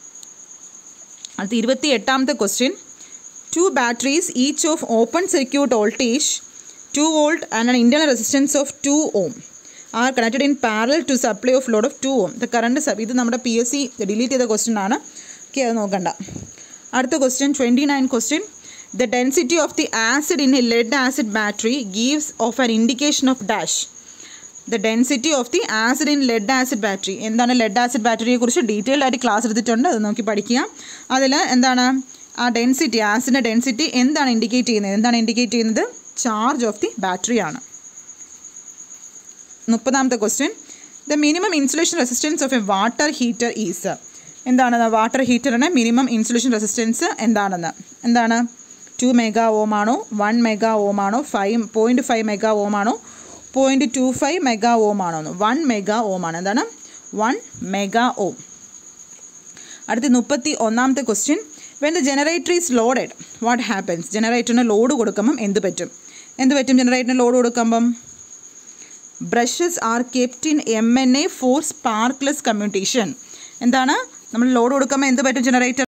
S1: അടുത്ത ഇരുപത്തി എട്ടാമത്തെ question. Two batteries each of open circuit voltage two volt and an internal resistance of two ohm are connected in parallel to supply of load of two ohm. The current sub. ഇത് നമ്മുടെ P S C delete ചെയ്ത question ആണ്. Okay. അത് നോക്കണ്ട. അടുത്ത question twenty nine question. The density of the acid in a lead acid battery gives of an indication of dash. The density of the acid in lead acid battery. എന്താണ് lead acid ബാറ്ററിയെ കുറിച്ച് detailed ആയിട്ട് class എടുത്തിട്ടുണ്ട്. അത് നോക്കി പഠിക്കുക. അതിൽ എന്താണ് ആ ഡെൻസിറ്റി, ആസിഡിൻ്റെ ഡെൻസിറ്റി എന്താണ് ഇൻഡിക്കേറ്റ് ചെയ്യുന്നത്? എന്താണ് ഇൻഡിക്കേറ്റ് ചെയ്യുന്നത്? ചാർജ് ഓഫ് ദി ബാറ്ററി ആണ്. മുപ്പതാമത്തെ question. The minimum insulation resistance of a water heater is. എന്താണ് വാട്ടർ ഹീറ്ററിന് മിനിമം ഇൻസുലേഷൻ റെസിസ്റ്റൻസ് എന്താണെന്ന്? എന്താണ്? ടു മെഗാ ഓം ആണോ, വൺ മെഗാ ഓം ആണോ, five point five mega ohm ആണോ, point two five mega ohm ആണോ എന്ന്. വൺ മെഗാ ഓം ആണ്. എന്താണ്? One mega ohm. അടുത്ത മുപ്പത്തി ഒന്നാമത്തെ question, when the generator is loaded what happens? ജനറേറ്ററിന് ലോഡ് കൊടുക്കുമ്പം എന്ത് പറ്റും? എന്ത് പറ്റും ജനറേറ്ററിന് ലോഡ് കൊടുക്കുമ്പം? Brushes are kept in M N A for sparkless commutation. എന്താണ്? നമ്മൾ ലോഡ് കൊടുക്കുമ്പോൾ എന്ത് പറ്റും generator?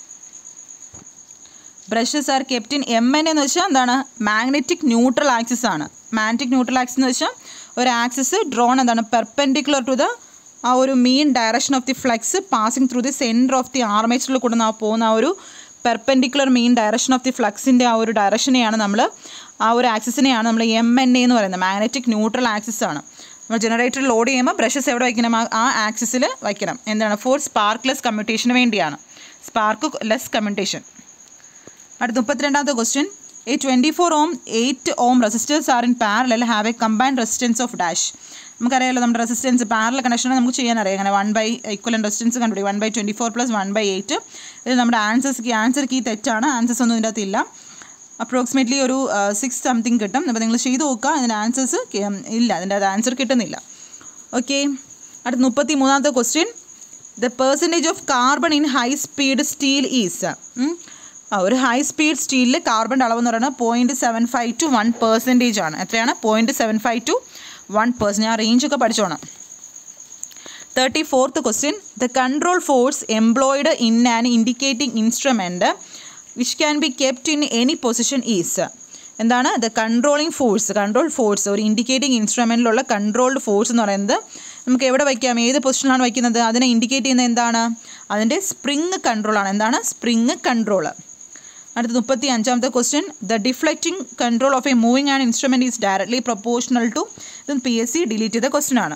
S1: Brushes are kept in M N എന്ന് വെച്ചാൽ എന്താണ്? മാഗ്നറ്റിക് ന്യൂട്രൽ ആക്സിസ് ആണ്. മാഗ്നറ്റിക് ന്യൂട്രൽ ആക്സിസ് എന്ന് വെച്ചാൽ ഒരു ആക്സിസ് ഡ്രോൺ എന്താണ്? പെർപെൻഡിക്കുലർ ടു ദ ആ ഒരു mean direction of the flux passing through the centre of the ആർമേച്ചറിൽ കൂടെ ആ പോകുന്ന ആ ഒരു perpendicular mean direction of the ഫ്ലക്സിൻ്റെ ആ ഒരു ഡയറക്ഷനെയാണ് നമ്മൾ ആ ഒരു ആക്സിസിനെയാണ് നമ്മൾ എം എൻ എ എന്ന് പറയുന്നത്. മാഗ്നറ്റിക് ന്യൂട്രൽ ആക്സിസ് ആണ്. നമ്മൾ ജനറേറ്റർ ലോഡ് ചെയ്യുമ്പോൾ ബ്രഷസ് എവിടെ വയ്ക്കണം? ആ ആക്സിസിൽ വയ്ക്കണം. എന്താണ്? ഫോർ സ്പാർക്ക്ലെസ് കമ്മ്യൂട്ടേഷന് വേണ്ടിയാണ്. Sparkless commutation. അടുത്ത മുപ്പത്തിരണ്ടാമത്തെ question, a twenty four ohm eight ohm resistors are in parallel have a combined resistance of dash. നമുക്കറിയാമല്ലോ നമ്മുടെ റെസിസ്റ്റൻസ് പാരലൽ കണക്ഷൻ നമുക്ക് ചെയ്യാനറിയാം. അങ്ങനെ വൺ ബൈ ഈക്വലൻ റെസിസ്റ്റൻസ് കണ്ടുപിടിക്കും. One by twenty four plus one by eight. ഇത് നമ്മുടെ answers answer key തെറ്റാണ്. Answers ഒന്നും ഇതിൻ്റെ അകത്തില്ല. അപ്രോക്സിമേറ്റ്ലി ഒരു സിക്സ് സംതിങ് കിട്ടും. അപ്പോൾ നിങ്ങൾ ചെയ്ത് നോക്കുക. അതിൻ്റെ ആൻസേഴ്സ് ഇല്ല, അതിൻ്റെ അത് ആൻസർ കിട്ടുന്നില്ല. ഓക്കെ. അടുത്ത മുപ്പത്തി മൂന്നാമത്തെ question, the percentage of carbon in high speed steel is. ഒരു ഹൈ സ്പീഡ് സ്റ്റീലിൽ കാർബൺ അളവ് എന്ന് പറയുന്നത് point seven five two one percentage ആണ്. എത്രയാണ്? Point seven five two one percent. ആ റേഞ്ചൊക്കെ പഠിച്ചോണം. Thirty fourth question, the control force employed in an indicating instrument which can be kept in any position is. എന്താണ്? The controlling force. Control force ഒരു indicating ഇൻസ്ട്രുമെൻറ്റിലുള്ള controlled force എന്ന് പറയുന്നത് നമുക്ക് എവിടെ വയ്ക്കാം? ഏത് പൊസിഷനാണ് വയ്ക്കുന്നത്? അതിനെ ഇൻഡിക്കേറ്റ് ചെയ്യുന്നത് എന്താണ്? അതിൻ്റെ സ്പ്രിങ് കൺട്രോളാണ്. എന്താണ്? Spring control. അടുത്ത മുപ്പത്തി അഞ്ചാമത്തെ question, the deflecting control of a moving an instrument is directly proportional to. ഇത് പി എസ് സി ഡിലീറ്റ് ചെയ്ത ക്വസ്റ്റ്യൻ ആണ്.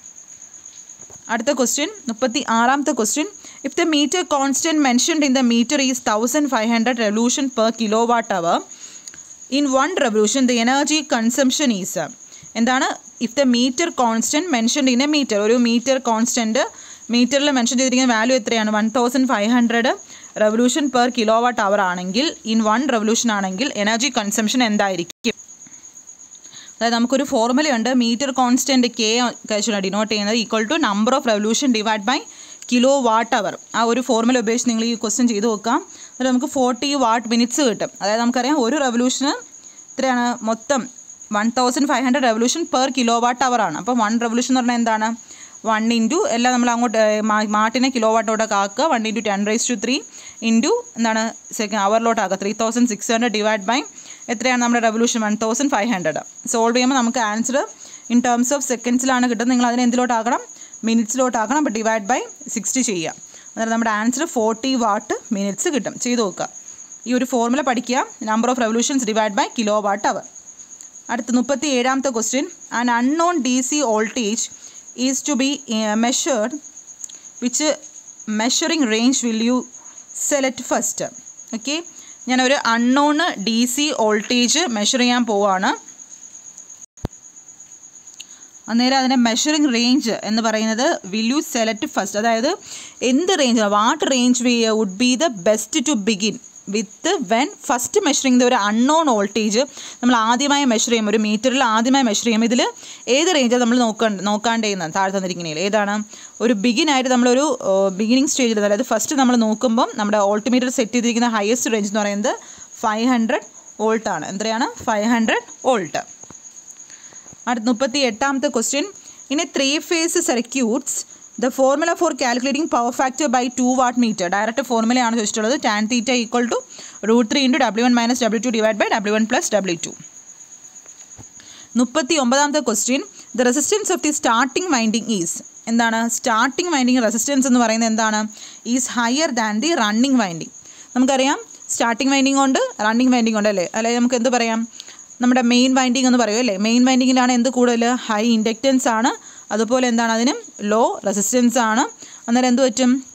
S1: അടുത്ത ക്വസ്റ്റ്യൻ മുപ്പത്തി ആറാമത്തെ question, if the meter constant mentioned in the meter is thousand five hundred revolution per kilo watt hour in one revolution the energy consumption is. എന്താണ്? If the meter constant mentioned in a meter. ഒരു metre constant മീറ്ററിൽ mention ചെയ്തിരിക്കുന്ന value എത്രയാണ്? One thousand five hundred revolution per kilo watt hour ആണെങ്കിൽ in one revolution ആണെങ്കിൽ energy consumption എന്തായിരിക്കും? അതായത് നമുക്കൊരു ഫോർമുലയുണ്ട്. മീറ്റർ കോൺസ്റ്റൻറ്റ് കെ കഴിച്ചാണ് ഡിനോട്ട് ചെയ്യുന്നത് equal to number of revolution divide by kilo watt hour. ആ ഒരു ഫോർമുല ഉപയോഗിച്ച് നിങ്ങൾ ഈ ക്വസ്റ്റ്യൻ ചെയ്ത് നോക്കാം. എന്നിട്ട് നമുക്ക് ഫോർട്ടി വാട്ട് മിനിറ്റ്സ് കിട്ടും. അതായത് നമുക്കറിയാം ഒരു റെവല്യൂഷന് ഇത്രയാണ് മൊത്തം one thousand five hundred revolution per kilo watt hour ആണ്. അപ്പോൾ വൺ റെവല്യൂഷൻ എന്ന് പറഞ്ഞാൽ എന്താണ്? വൺ ഇൻറ്റു എല്ലാം നമ്മൾ അങ്ങോട്ട് മാട്ടിനെ കിലോ വാട്ടോട്ടൊക്കെ ആക്കുക. One into ten raise to three into എന്താണ് സെക്കൻഡ് അവറിലോട്ടാക്കുക. Three thousand six hundred divide by എത്രയാണ് നമ്മുടെ revolution? One thousand five hundred. Solve ചെയ്യുമ്പോൾ നമുക്ക് ആൻസർ ഇൻ ടേംസ് ഓഫ് സെക്കൻഡ്സിലാണ് കിട്ടുന്നത്. നിങ്ങൾ അതിനെ എന്തിലോട്ടാക്കണം? മിനിറ്റ്സിലോട്ടാക്കണം. അപ്പോൾ ഡിവൈഡ് ബൈ സിക്സ്റ്റി ചെയ്യുക. അന്നേരം നമ്മുടെ ആൻസർ ഫോർട്ടി വാട്ട് മിനിറ്റ്സ് കിട്ടും. ചെയ്ത് നോക്കുക. ഈ ഒരു ഫോർമുല പഠിക്കുക. Number of revolutions divide by kilo watt hour. അടുത്ത മുപ്പത്തി ഏഴാമത്തെ question, an unknown D C voltage is to be measured which measuring range will you select first. Okay. ഞാനൊരു unknown D C voltage measure ചെയ്യാൻ പോവാണ്. അന്നേരം അതിൻ്റെ measuring range എന്ന് പറയുന്നത് വിൽ യു സെലക്ട് ഫസ്റ്റ്. അതായത് എന്ത് range, what range we would be the best to begin with when first measuring ഒരു അൺനോൺ വോൾട്ടേജ് നമ്മൾ ആദ്യമായി മെഷർ ചെയ്യും. ഒരു മീറ്ററിൽ ആദ്യമായി മെഷർ ചെയ്യും. ഇതിൽ ഏത് റേഞ്ചാണ് നമ്മൾ നോക്കാൻ നോക്കാണ്ടേന്ന് താഴെ തന്നിരിക്കുന്നതിൽ ഏതാണ്? ഒരു ബിഗിനായിട്ട് നമ്മളൊരു ബിഗിനിങ് സ്റ്റേജിൽ, അതായത് ഫസ്റ്റ് നമ്മൾ നോക്കുമ്പം നമ്മുടെ വോൾട്ട്മീറ്റർ സെറ്റ് ചെയ്തിരിക്കുന്ന ഹയസ്റ്റ് റേഞ്ച് എന്ന് പറയുന്നത് ഫൈവ് ഹൺഡ്രഡ് വോൾട്ടാണ്. എത്രയാണ്? Five hundred volt. അടുത്ത മുപ്പത്തി എട്ടാമത്തെ question, in a three phase circuits the formula for calculating power factor by two watt meter. Direct ഫോർമുലയാണ് ചോദിച്ചിട്ടുള്ളത്. Tan theta equal to root three into W one minus W two divide by W one plus W two. മുപ്പത്തി ഒമ്പതാമത്തെ question, the resistance of the starting winding is. എന്താണ്? Starting winding resistance എന്ന് പറയുന്നത് എന്താണ്? Is higher than the running winding. നമുക്കറിയാം starting winding ഉണ്ട്, running winding ഉണ്ട് അല്ലേ? അല്ലെങ്കിൽ നമുക്ക് എന്ത് പറയാം? നമ്മുടെ മെയിൻ വൈൻഡിങ് എന്ന് പറയും അല്ലേ? മെയിൻ വൈൻഡിങ്ങിലാണ് എന്ത് കൂടുതൽ? ഹൈ ഇൻഡക്റ്റൻസ് ആണ്. അതുപോലെ എന്താണ്? അതിനും ലോ റെസിസ്റ്റൻസ് ആണ്. അന്നേരം എന്ത് പറ്റും?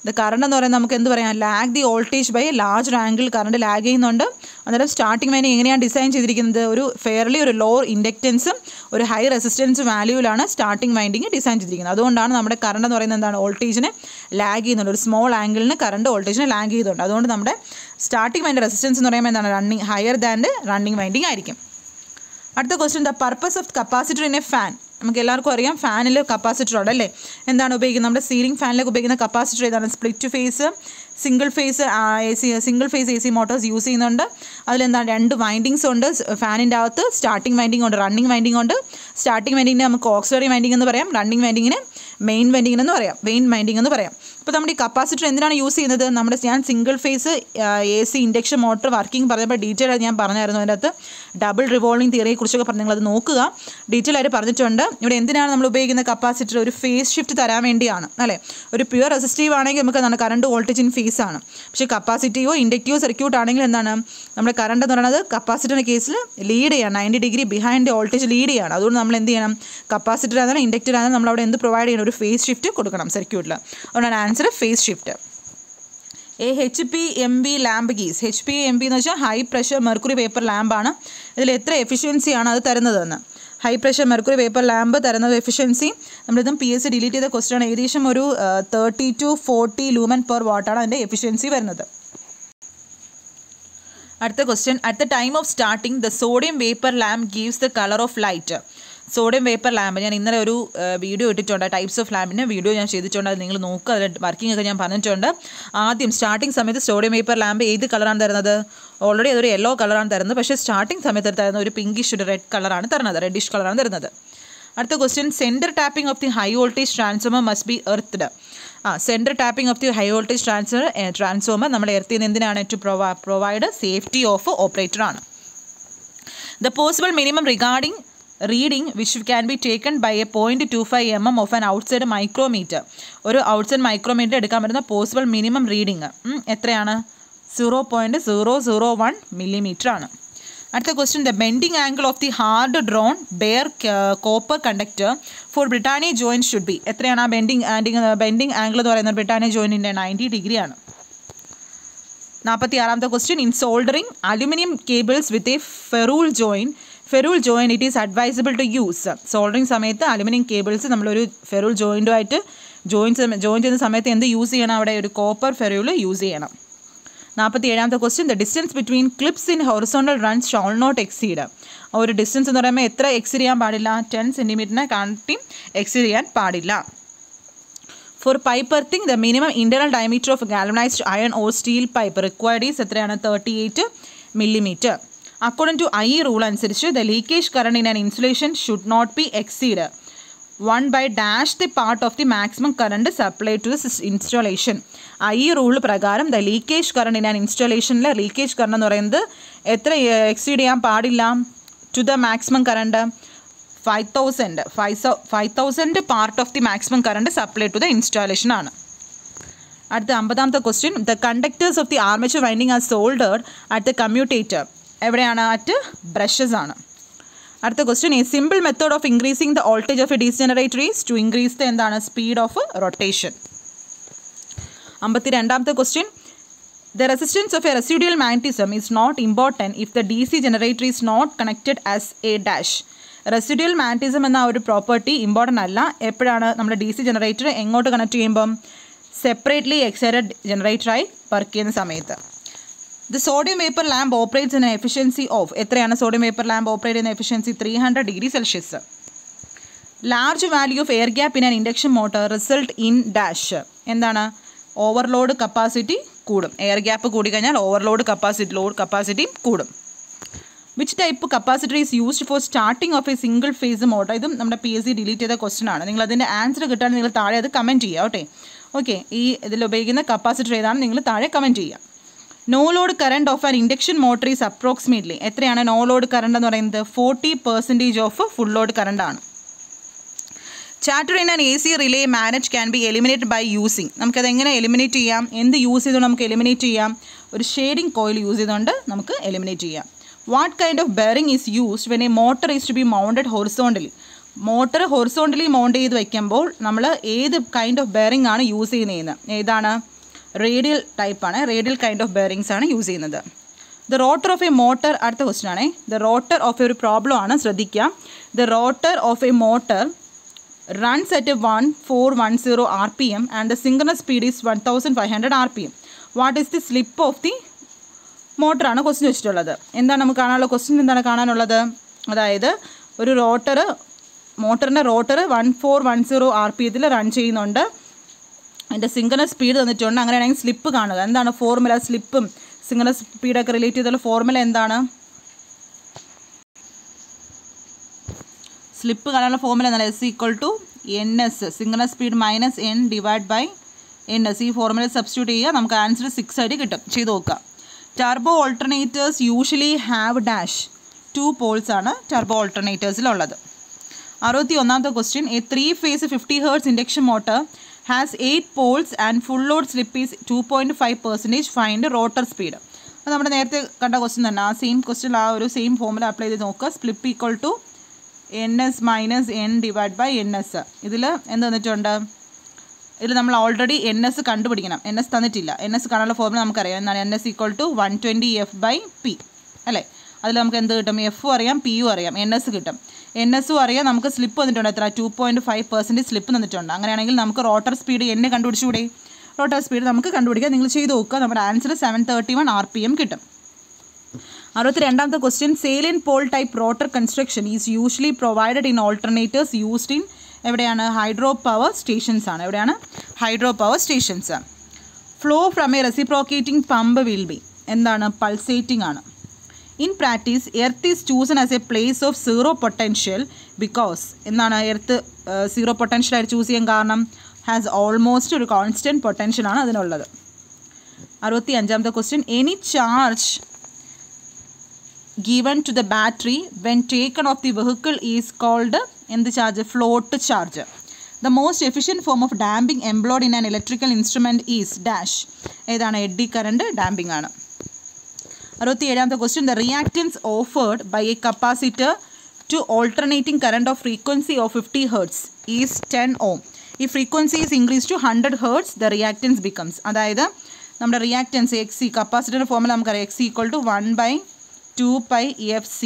S1: ദ കറണ്ട് എന്ന് പറയുന്നത് നമുക്ക് എന്ത് പറയാം, lag the voltage by large angle current lag ചെയ്യുന്നുണ്ട്. അന്നേരം സ്റ്റാർട്ടിംഗ് വൈൻഡിങ് എങ്ങനെയാണ് ഡിസൈൻ ചെയ്തിരിക്കുന്നത്, ഒരു ഫെയർലി ഒരു ലോ ഇൻഡക്റ്റൻസും ഒരു ഹൈ റെസിസ്റ്റൻസ് വാല്യൂവിലാണ് സ്റ്റാർട്ടിംഗ് വൈൻഡിങ് ഡിസൈൻ ചെയ്തിരിക്കുന്നത്. അതുകൊണ്ടാണ് നമ്മുടെ കറണ്ട് എന്ന് പറയുന്നത് എന്താണ്, വോൾട്ടേജിനെ ലാഗ് ചെയ്യുന്നുണ്ട്. ഒരു സ്മോൾ ആംഗിളിന് കറണ്ട് വോൾട്ടേജിനെ ലാഗ് ചെയ്തുകൊണ്ട്, അതുകൊണ്ട് നമ്മുടെ സ്റ്റാർട്ടിംഗ് വൈൻഡ് റെസിസ്റ്റൻസ് എന്ന് പറയുമ്പോൾ എന്താണ്, running higher than running winding ആയിരിക്കും. അടുത്ത question, the purpose of capacitor in a fan. നമുക്ക് എല്ലാവർക്കും അറിയാം ഫാനിൽ കപ്പാസിറ്റർ ഉണ്ട് അല്ലേ. എന്താണ് ഉപയോഗിക്കുന്നത്, നമ്മുടെ സീലിംഗ് ഫാനിലേക്ക് ഉപയോഗിക്കുന്ന കപ്പാസിറ്റർ ഏതാണ്, split phase single phase A C single phase A C motors use ചെയ്യുന്നുണ്ട്. അതിലെന്താണ് രണ്ട് വൈൻഡിങ്സ് ഉണ്ട് ഫാനിൻ്റെ അകത്ത്, സ്റ്റാർട്ടിംഗ് വൈൻഡിങ് ഉണ്ട്, റണ്ണിങ് വൈൻഡിങ് ഉണ്ട്. സ്റ്റാർട്ടിംഗ് വൈൻഡിങ്ങിനെ നമുക്ക് ഓക്സിലറി വൈൻഡിങ് എന്ന് പറയാം, റണ്ണിങ് വൈൻഡിങ്ങിന് മെയിൻ വൈൻഡിങ് എന്ന് പറയാം, മെയിൻ വൈൻഡിങ് എന്ന് പറയാം. അപ്പോൾ നമ്മുടെ ഈ കപ്പാസിറ്റർ എന്തിനാണ് യൂസ് ചെയ്യുന്നത്, നമ്മുടെ ഞാൻ single phase A C induction motor working പറഞ്ഞപ്പോൾ ഡീറ്റെയിൽ ആയിട്ട് ഞാൻ പറഞ്ഞായിരുന്നു. അതിൻ്റെ അകത്ത് ഡബിൾ റിവോൾവിംഗ് തിയറിയെ കുറിച്ചൊക്കെ പറഞ്ഞ് നിങ്ങളത് നോക്കുക, ഡീറ്റെയിൽ ആയിട്ട് പറഞ്ഞിട്ടുണ്ട്. ഇവിടെ എന്തിനാണ് നമ്മൾ ഉപയോഗിക്കുന്ന കപ്പാസിറ്റർ, ഒരു ഫേസ് ഷിഫ്റ്റ് തരാൻ വേണ്ടിയാണ് അല്ലേ. ഒരു പ്യുവർ റെസിസ്റ്റീവ് ആണെങ്കിൽ നമുക്ക് എന്താണ് കറണ്ട് വോൾട്ടേജ് ഇൻ ഫേസ് ആണ്. പക്ഷേ കപ്പാസിറ്റീവോ ഇൻഡക്റ്റീവോ സർക്യൂട്ട് ആണെങ്കിൽ എന്താണ്, നമ്മുടെ കറണ്ട് എന്ന് പറയുന്നത് കപ്പാസിറ്ററിൻ്റെ കേസിൽ ലീഡ് ചെയ്യണം, ninety degree behind voltage lead ചെയ്യണം. അതുകൊണ്ട് നമ്മൾ എന്ത് ചെയ്യണം, കപ്പാസിറ്റർ ആണെങ്കിലും ഇൻഡക്റ്റർ ആണെങ്കിലും നമ്മൾ അവിടെ എന്ത് പ്രൊവൈഡ് ചെയ്യണം, ഒരു ഫേസ് ഷിഫ്റ്റ് കൊടുക്കണം സർക്യൂട്ടിൽ. അതുകൊണ്ടാണ് answer phase shift. A H P M B lamp gives. H P M B എന്ന് വെച്ചാൽ ഹൈ പ്രഷർ മെർക്കുറി വേപ്പർ ലാമ്പാണ്. ഇതിൽ എത്ര എഫിഷ്യൻസിയാണ് അത് തരുന്നതെന്ന്, high pressure mercury vapour lamp തരുന്നത് എഫിഷ്യൻസി നമ്മളിതും പി എസ് സി ഡിലീറ്റ് ചെയ്ത ക്വസ്റ്റ്യൻ ആണ്. ഏകദേശം ഒരു thirty to forty lumen per വാട്ടാണ് അതിൻ്റെ എഫിഷ്യൻസി വരുന്നത്. അടുത്ത question, at the time of starting the sodium vapour lamp gives the colour of light. Sodium vapour lamp ഞാൻ ഇന്നലെ ഒരു വീഡിയോ ഇട്ടിട്ടുണ്ട്, ടൈപ്സ് ഓഫ് ലാമ്പിൻ്റെ വീഡിയോ ഞാൻ ചെയ്തിട്ടുണ്ട്, അത് നിങ്ങൾ നോക്കുക, അതിൽ വർക്കിംഗ് ഒക്കെ ഞാൻ പറഞ്ഞിട്ടുണ്ട്. ആദ്യം സ്റ്റാർട്ടിംഗ് സമയത്ത് സോഡിയം വേപ്പർ ലാമ്പ് ഏത് കളറാണ് തരുന്നത്, ഓൾറെഡി അതൊരു യെല്ലോ കളറാണ് തരുന്നത്, പക്ഷേ സ്റ്റാർട്ടിംഗ് സമയത്ത് തരുന്ന ഒരു പിങ്കിഷ് ഒരു റെഡ് കളറാണ് തരുന്നത്, റെഡിഷ് കളറാണ് തരുന്നത്. അടുത്ത question, centre tapping of the high voltage transformer must be earthed. ആ centre tapping of the high voltage transfer transformer നമ്മൾ എർത്ത് ചെയ്യുന്നത് എന്തിനാണ്, ടു പ്രൊവൈ പ്രൊവൈഡ് സേഫ്റ്റി ഓഫ് ഓപ്പറേറ്റർ ആണ്. The possible minimum regarding reading which can be taken by a zero point two five millimeter of an outside micrometer. ഒരു outside micrometer എടുക്കാൻ പറ്റുന്ന possible minimum reading എത്രയാണ്, zero point zero zero one millimetre ആണ്. അടുത്ത question, the bending angle of the hard drawn bare copper conductor for Britannia joint should be. എത്രയാണ് ആ bending ആൻഡിങ് bending angle എന്ന് പറയുന്നത്, ബ്രിട്ടാനിയ ജോയിൻറ്റിൻ്റെ നയൻറ്റി ഡിഗ്രി ആണ്. നാൽപ്പത്തി ആറാമത്തെ question, in soldering aluminium cables with a ferrule joint ferrule joint it is advisable to use. Soldering സമയത്ത് aluminium cables നമ്മളൊരു ferrule ജോയിൻറ്റുമായിട്ട് ജോയിൻസ് ജോയിൻ ചെയ്യുന്ന സമയത്ത് എന്ത് യൂസ് ചെയ്യണം, അവിടെ ഒരു കോപ്പർ ഫെറൂൾ യൂസ് ചെയ്യണം. നാൽപ്പത്തി ഏഴാമത്തെ question, the distance between clips in horizontal runs shall not exceed. ഒരു ഡിസ്റ്റൻസ് എന്ന് പറയുമ്പോൾ എത്ര എക്സീഡ് ചെയ്യാൻ പാടില്ല, ടെൻ സെൻറ്റിമീറ്ററിനെ കാട്ടി എക്സീഡ് ചെയ്യാൻ പാടില്ല. For pipe earthing the minimum internal diameter of galvanised iron or steel pipe required is എത്രയാണ്, thirty eight millimetre. According to I rule അനുസരിച്ച് the leakage current in an insulation should not be exceed one by dash the part of the maximum current supply to the installation. I rule പ്രകാരം the leakage current in an ഇൻസ്റ്റാളേഷനിലെ leakage current എന്ന് പറയുന്നത് എത്ര exceed ചെയ്യാൻ പാടില്ല, to the maximum current five thousand five five thousand part of the maximum current supply to the installation ആണ്. അടുത്ത അമ്പതാമത്തെ question, the conductors of the armature winding are soldered at the commutator. എവിടെയാണ്, at brushes ആണ്. അടുത്ത question, ഈ simple method of increasing the voltage of a D C generator is to increase the എന്താണ്, speed of rotation. അമ്പത്തി രണ്ടാമത്തെ question, the resistance of a residual magnetism is not important if the D C generator is not connected as a dash. Residual magnetism എന്ന ഒരു property important അല്ല എപ്പോഴാണ്, നമ്മുടെ D C generator എങ്ങോട്ട് connect ചെയ്യുമ്പം separately excited ജനറേറ്ററായി work ചെയ്യുന്ന സമയത്ത്. The sodium vapour lamp operates in efficiency of എത്രയാണ്, സോഡിയം വേപ്പർ ലാമ്പ് ഓപ്പറേറ്റ് ചെയ്യുന്ന efficiency three hundred degree Celsius. Large value of air gap in an induction motor result in dash. എന്താണ്, overload capacity കൂടും. Air gap കൂടിക്കഴിഞ്ഞാൽ overload capacity load capacity കൂടും. Which type capacitor is used for starting of a single phase motor. ഇതും നമ്മുടെ P S C delete ചെയ്ത question ആണ്. നിങ്ങൾ അതിൻ്റെ ആൻസർ കിട്ടാൻ നിങ്ങൾ താഴെ അത് കമൻറ്റ് ചെയ്യുക. ഓക്കെ ഓക്കെ ഈ ഇതിൽ ഉപയോഗിക്കുന്ന കപ്പാസിറ്റർ ഏതാണ് നിങ്ങൾ താഴെ കമൻറ്റ് ചെയ്യുക. No load current of an induction motor is approximately എത്രയാണ് നോ ലോഡ് കറണ്ട് എന്ന് പറയുന്നത്, forty percentage of full load current ആണ്. Chatter in an A C relay manage can be eliminate by using. നമുക്കത് എങ്ങനെ eliminate ചെയ്യാം, എന്ത് use ചെയ്തുകൊണ്ട് നമുക്ക് എലിമിനേറ്റ് ചെയ്യാം, ഒരു ഷെയ്ഡിങ് കോയിൽ യൂസ് ചെയ്തുകൊണ്ട് നമുക്ക് എലിമിനേറ്റ് ചെയ്യാം. What kind of bearing is used when a motor is to be mounted horizontally. Motor horizontally mount ചെയ്ത് വയ്ക്കുമ്പോൾ നമ്മൾ ഏത് കൈൻഡ് ഓഫ് ബെയറിംഗ് ആണ് യൂസ് ചെയ്യുന്നത്? ഏതാണ്? റേഡിയൽ ടൈപ്പാണ്. റേഡിയൽ കൈൻഡ് ഓഫ് ബെയറിങ്സ് ആണ് യൂസ് ചെയ്യുന്നത്. The rotor of a motor, അടുത്ത ക്വസ്റ്റ്യൻ ആണേ. ദ റോട്ടർ ഓഫ് എ ഒരു പ്രോബ്ലം ആണ്, ശ്രദ്ധിക്കുക. The rotor of a motor runs at one four one zero R P M and the synchronous speed is one thousand five hundred R P M. What is the slip of the മോട്ടറാണ് question വെച്ചിട്ടുള്ളത്. എന്താണ് നമുക്ക് കാണാനുള്ള question? എന്താണ് കാണാനുള്ളത്? അതായത് ഒരു rotor, മോട്ടറിൻ്റെ rotor one four one zero R P എത്തിൽ റൺ ചെയ്യുന്നുണ്ട്. അതിൻ്റെ സിംഗണസ് സ്പീഡ് തന്നിട്ടുണ്ട്. അങ്ങനെയാണെങ്കിൽ സ്ലിപ്പ് കാണുക. എന്താണ് ഫോർമുല? സ്ലിപ്പും സിംഗണസ് സ്പീഡൊക്കെ റിലേറ്റ് ചെയ്തുള്ള ഫോർമുല എന്താണ്? സ്ലിപ്പ് കാണാനുള്ള ഫോർമുല എന്താണ്? S equal to N S, synchronous speed minus N divide by N S. ഈ ഫോർമുല സബ്സ്റ്റിറ്റ്യൂട്ട് ചെയ്യുക, നമുക്ക് ആൻസർ സിക്സ് ആയിട്ട് കിട്ടും. ചെയ്ത് നോക്കുക. Turbo alternators usually have dash, two poles ആണ് ടർബോ ഓൾട്ടർനേറ്റേഴ്സിലുള്ളത്. അറുപത്തി ഒന്നാമത്തെ question. A three phase fifty hertz induction motor has eight poles and full load slip is two point five percentage. Find rotor speed. അത് നമ്മുടെ നേരത്തെ കണ്ട question തന്നെ. ആ സെയിം ക്വസ്റ്റ്യൻ ആ ഒരു സെയിം ഫോർമുല അപ്ലൈ ചെയ്ത് നോക്കുക. Slip equal to N S minus N divide by N S. ഇതിൽ എന്ത് തന്നിട്ടുണ്ട്? ഇതിൽ നമ്മൾ ഓൾറെഡി എൻ എസ് കണ്ടുപിടിക്കണം. എൻ എസ് തന്നിട്ടില്ല. എൻ എസ് കാണാനുള്ള ഫോർമുല നമുക്കറിയാം. എന്താണ്? N S equal to one twenty F by P അല്ലേ? അതിൽ നമുക്ക് എന്ത് കിട്ടും? എഫും അറിയാം, പിയും അറിയാം, എൻ എസ് കിട്ടും. എൻ എസും അറിയാം, നമുക്ക് സ്ലിപ്പ് വന്നിട്ടുണ്ട്. എത്ര? Two point five percentage slip തന്നിട്ടുണ്ട്. അങ്ങനെയാണെങ്കിൽ നമുക്ക് റോട്ടർ സ്പീഡ് എന്നെ കണ്ടുപിടിച്ചുകൂടെ? റോട്ടർ സ്പീഡ് നമുക്ക് കണ്ടുപിടിക്കാം. നിങ്ങൾ ചെയ്ത് നോക്കുക. നമ്മുടെ answer seven thirty one R P M കിട്ടും. അറുപത്തി രണ്ടാമത്തെ question. Salient pole type rotor construction is usually provided in alternators used in, എവിടെയാണ്? ഹൈഡ്രോ പവർ സ്റ്റേഷൻസ് ആണ്. എവിടെയാണ്? Hydro power stations. Flow from a reciprocating pump will be, എന്താണ്? Pulsating ആണ്. In practice earth is chosen as a place of zero potential because, എന്താണ് earth zero പൊട്ടൻഷ്യലായിട്ട് choose ചെയ്യാൻ കാരണം? Has almost ഒരു constant പൊട്ടൻഷ്യലാണ് അതിനുള്ളത്. അറുപത്തി അഞ്ചാമത്തെ question. Any charge given to the battery when taken off the vehicle is called എന്ത് charge? Float charge. The most efficient form of damping employed in an electrical instrument is dash. ഏതാണ്? Eddy current damping ആണ്. അറുപത്തി ഏഴാമത്തെ question. The reactance offered by a capacitor to alternating current of frequency of fifty hertz is ten ohm. ഈ frequency is increased to one hundred hertz, the reactance becomes, അതായത് നമ്മുടെ reactance X C, കപ്പാസിറ്ററിൻ്റെ formula നമുക്കറിയാം. X equal to one by two pi F C.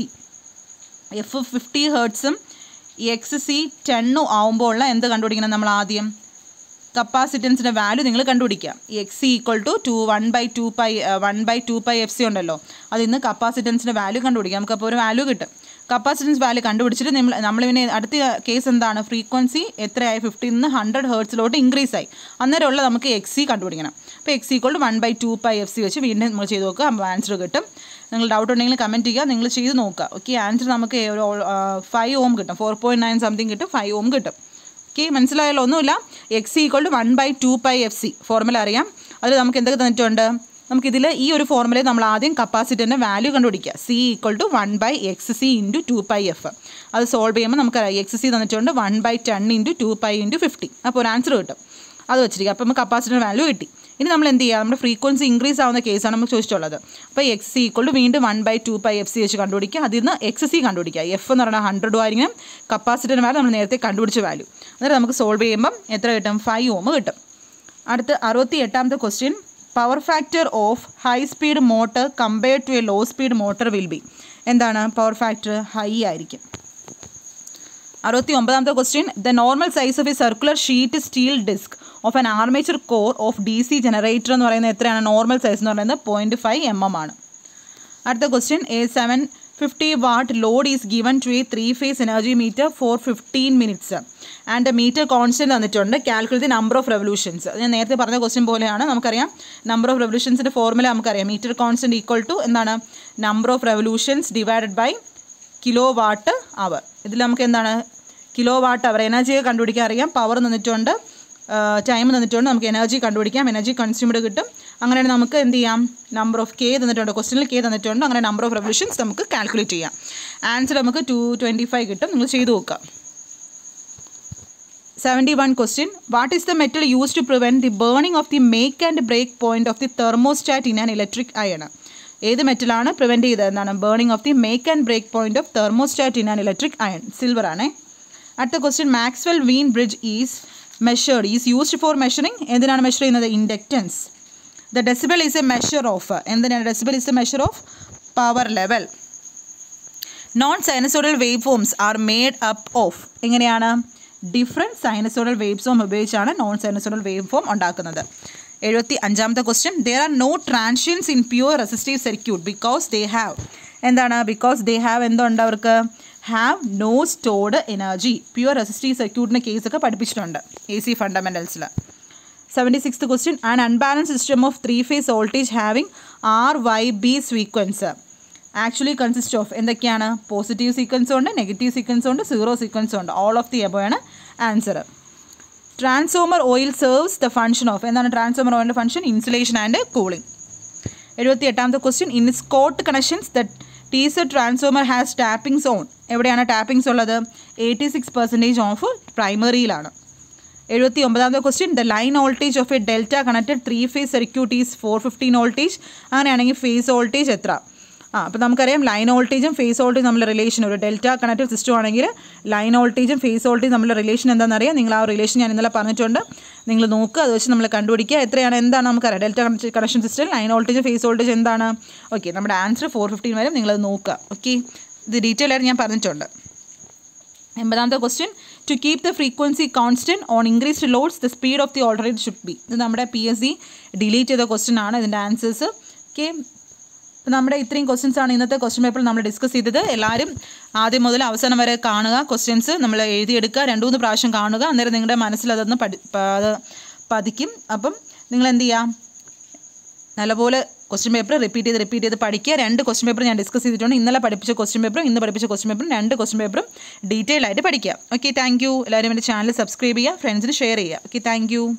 S1: F fifty ഹേർട്സും X C ടെണ്ണും ആവുമ്പോൾ എന്ത് കണ്ടുപിടിക്കണം? നമ്മൾ ആദ്യം കപ്പാസിറ്റൻസിൻ്റെ വാല്യൂ നിങ്ങൾ കണ്ടുപിടിക്കുക. X C equal to to one by two pi one by two pi F C ഉണ്ടല്ലോ, അതിൽ നിന്ന് കപ്പാസിറ്റൻസിൻ്റെ വാല്യൂ കണ്ടുപിടിക്കാം. നമുക്കപ്പോൾ ഒരു വാല്യൂ കിട്ടും. കപ്പാസിറ്റൻസ് വാല്യൂ കണ്ടുപിടിച്ചിട്ട് നമ്മൾ നമ്മളിങ്ങനെ അടുത്ത കേസ് എന്താണ്? ഫ്രീക്വൻസി എത്രയായി? ഫിഫ്റ്റിയിൽ നിന്ന് ഹൺഡ്രഡ് ഹേർട്സിലോട്ട് ഇൻക്രീസ് ആയി. അന്നേരമുള്ള നമുക്ക് എക്സ് സി കണ്ടുപിടിക്കണം. അപ്പോൾ X equal to one by two pi F C വെച്ച് വീണ്ടും നമ്മൾ ചെയ്ത് നോക്കുക. അപ്പോൾ ആൻസർ കിട്ടും. നിങ്ങൾ ഡൗട്ട് ഉണ്ടെങ്കിൽ കമൻറ്റ് ചെയ്യുക. നിങ്ങൾ ചെയ്ത് നോക്കുക. ഓക്കെ, ആൻസർ നമുക്ക് ഒരു ഫൈവ് ഓം കിട്ടും. ഫോർ പോയിൻറ്റ് നയൻ സംതിങ് കിട്ടും. ഫൈവ് ഓം കിട്ടും. ഓക്കെ, മനസ്സിലായാലോ? ഒന്നുമില്ല. X equal to one by two pi F C formula അറിയാം. അതിൽ നമുക്ക് എന്തൊക്കെ തന്നിട്ടുണ്ട്? നമുക്കിതിൽ ഈ ഒരു ഫോർമുലയിൽ നമ്മൾ ആദ്യം കപ്പാസിറ്ററിൻ്റെ വാല്യൂ കണ്ടുപിടിക്കുക. C equal to one by X C into two pi F. അത് സോൾവ് ചെയ്യുമ്പോൾ നമുക്കറിയാം എക്സ് സി തന്നിട്ടുണ്ട് one by ten into two pi into fifty. അപ്പോൾ ഒരു ആൻസർ കിട്ടും. അത് വെച്ചിരിക്കുക. അപ്പോൾ നമുക്ക് കപ്പാസിറ്ററിൻ്റെ വാല്യൂ കിട്ടി. ഇനി നമ്മൾ എന്ത് ചെയ്യുക? നമ്മുടെ ഫ്രീക്വൻസി ഇൻക്രീസ് ആവുന്ന കേസാണ് നമുക്ക് ചോദിച്ചിട്ടുള്ളത്. അപ്പോൾ എക്സ് സി ഈക്വൾ ടു വീണ്ടും one by two pi F C വെച്ച് കണ്ടുപിടിക്കുക. അതിൽ നിന്ന് എക്സ് സി കണ്ടുപിടിക്കുക. എഫ് എന്ന് പറഞ്ഞാൽ ഹൺഡ്രഡ് ആയിരിക്കും. കപ്പാസിറ്ററിൻ്റെ വാല്യൂ നമ്മൾ നേരത്തെ കണ്ടുപിടിച്ച വാല്യൂ. അന്നേരം നമുക്ക് സോൾവ് ചെയ്യുമ്പം എത്ര കിട്ടും? ഫൈവ് ഓം കിട്ടും. അടുത്ത അറുപത്തി എട്ടാമത്തെ question. Power factor of high speed motor compared to a low speed motor will be. എന്താണ് പവർ ഫാക്ടർ? ഹൈ ആയിരിക്കും. അറുപത്തി ഒമ്പതാമത്തെ question. The normal size of a circular sheet steel disc of an armature core of D C generator എന്ന് പറയുന്നത് എത്രയാണ്? Normal size എന്ന് പറയുന്നത് point five M M ആണ്. അടുത്ത question. A seven fifty watt load is given to a three phase energy meter for fifteen minutes and meter constant തന്നിട്ടുണ്ട്. Calculate the number of revolutions. ഞാൻ നേരത്തെ പറഞ്ഞ question പോലെയാണ്. നമുക്കറിയാം നമ്പർ ഓഫ് റെവല്യൂഷൻസിൻ്റെ formula നമുക്കറിയാം. മീറ്റർ കോൺസ്റ്റൻറ്റ് ഈക്വൽ ടു എന്താണ്? Number of revolutions divided by kilo watt hour. ഇതിൽ നമുക്ക് എന്താണ്? കിലോ വാട്ട് അവർ. എനർജിയെ കണ്ടുപിടിക്കാൻ അറിയാം. പവർ തന്നിട്ടുണ്ട്, ടൈം തന്നിട്ടുണ്ട്. നമുക്ക് എനർജി കണ്ടുപിടിക്കാം. എനർജി കൺസ്യൂംഡ് കിട്ടും. അങ്ങനെ നമുക്ക് എന്ത് ചെയ്യാം? നമ്പർ ഓഫ് കെ തന്നിട്ടുണ്ട്. ക്വസ്റ്റ്യനിൽ കെ തന്നിട്ടുണ്ട്. അങ്ങനെ നമ്പർ ഓഫ് റെവല്യൂഷൻസ് നമുക്ക് കാൽക്കുലേറ്റ് ചെയ്യാം. ആൻസർ നമുക്ക് ടു ട്വൻറ്റി ഫൈവ് കിട്ടും. നിങ്ങൾ ചെയ്ത് നോക്കുക. Seventy one question. What is the metal use to prevent the burning of the make and break point of the thermostat in an electric iron? ഏത് മെറ്റലാണ് prevent ചെയ്തത്? എന്താണ്? Burning of the make and break point of thermostat in an electric iron. Silver ആണേ. അടുത്ത question Maxwell Wien bridge is measured is used for measuring. എന്തിനാണ് measure ചെയ്യുന്നത്? Inductance. The decibel is a measure of. എന്തിനാണ്? Decibel is a measure of power level. Non sinusoidal wave forms are made up of. എങ്ങനെയാണ്? Different sinusoidal wave form ഉപയോഗിച്ചാണ് non sinusoidal wave form ഉണ്ടാക്കുന്നത്. എഴുപത്തി അഞ്ചാമത്തെ question there are no transients in pure resistive circuit because they have. എന്താണ്? Because they have എന്തുണ്ട് അവർക്ക്? Have no stored energy. Pure resistive സർക്യൂട്ടിൻ്റെ കേസൊക്കെ പഠിപ്പിച്ചിട്ടുണ്ട് എ സി ഫണ്ടമെൻറ്റൽസിൽ. Seventy sixth question an unbalance system of three phase voltage having R Y B sequence actually consist of. എന്തൊക്കെയാണ്? Positive സീക്വൻസും ഉണ്ട്, നെഗറ്റീവ് സീക്വൻസും ഉണ്ട്, സീറോ സീക്വൻസും ഉണ്ട്. ഓൾ ഓഫ് ദി എബോ ആണ് answer. Transformer oil serves the function of. എന്താണ് transformer ഓയിലിൻ്റെ ഫംഗ്ഷൻ? Insulation and cooling. എഴുപത്തി എട്ടാമത്തെ question in Scott connections the teaser transformer has tappings on. എവിടെയാണ് ടാപ്പിംഗ്സ് ഉള്ളത്? Eighty six percentage of പ്രൈമറിയിലാണ്. എഴുപത്തി ഒമ്പതാമത്തെ question the line voltage of a delta connected three phase circuit is four fifteen voltage. അങ്ങനെയാണെങ്കിൽ phase voltage എത്ര? ആ അപ്പോൾ നമുക്കറിയാം line വോൾട്ടേജും ഫേസ് വോൾട്ടേജും തമ്മിലുള്ള റിലേഷൻ, ഒരു ഡെൽറ്റ കണക്റ്റഡ് സിസ്റ്റം ആണെങ്കിൽ ലൈൻ വോൾട്ടേജും ഫേസ് വോൾട്ടേജും തമ്മിലുള്ള റിലേഷൻ എന്താണെന്നറിയാം. നിങ്ങൾ ആ റിലേഷൻ ഞാൻ ഇന്നലെ പറഞ്ഞിട്ടുണ്ട്, നിങ്ങൾ നോക്കുക, അത് വെച്ച് നമ്മൾ കണ്ടുപിടിക്കുക. എത്രയാണ് എന്താണ് നമുക്കറിയാം. Delta connection system line voltage phase voltage എന്താണ്? ഓക്കെ, നമ്മുടെ ആൻസർ ഫോർ ഫിഫ്റ്റീൻ വരും. നിങ്ങളത് നോക്കുക. ഓക്കെ, ഇത് ഡീറ്റെയിൽ ആയിട്ട് ഞാൻ പറഞ്ഞിട്ടുണ്ട്. എൺപതാമത്തെ question to keep the frequency constant on increased loads the speed of the alternator should be. ഇത് നമ്മുടെ പി എസ് സി ഡിലീറ്റ് ചെയ്ത ക്വസ്റ്റ്യൻ ആണ് ഇതിൻ്റെ ആൻസേഴ്സ്. ഓക്കെ, അപ്പോൾ നമ്മുടെ ഇത്രയും ക്വസ്റ്റ്യൻസ് ആണ് ഇന്നത്തെ ക്വസ്റ്റ്യൻ പേപ്പറിൽ നമ്മൾ ഡിസ്കസ് ചെയ്തത്. എല്ലാവരും ആദ്യം മുതൽ അവസാനം വരെ കാണുക, ക്വസ്റ്റ്യൻസ് നമ്മൾ എഴുതിയെടുക്കുക, രണ്ട് മൂന്ന് പ്രാവശ്യം കാണുക. അന്നേരം നിങ്ങളുടെ മനസ്സിൽ അതൊന്ന് പഠി പതിക്കും. അപ്പം നിങ്ങൾ എന്ത് ചെയ്യുക? നല്ലപോലെ ക്വസ്റ്റ്യൻ പേപ്പർ റിപ്പീറ്റ് ചെയ്ത് റിപ്പീറ്റ് ചെയ്ത് പഠിക്കുക. രണ്ട് ക്വസ്റ്റ്യൻ പേപ്പർ ഞാൻ ഡിസ്കസ് ചെയ്തിട്ടുണ്ട്. ഇന്നലെ പഠിപ്പിച്ച ക്വസ്റ്റ്യൻ പേപ്പറും ഇന്ന് പഠിപ്പിച്ച ക്വസ്റ്റ്യൻ പേപ്പറും രണ്ട് ക്വസ്റ്റ്യൻ പേപ്പറും ഡീറ്റെയിൽ ആയിട്ട് പഠിക്കുക. Okay, thank you. എല്ലാവരും എൻ്റെ ചാനൽ സബ്സ്ക്രൈബ് ചെയ്യുക, ഫ്രണ്ട്സിന് ഷെയർ ചെയ്യുക. Okay, thank U.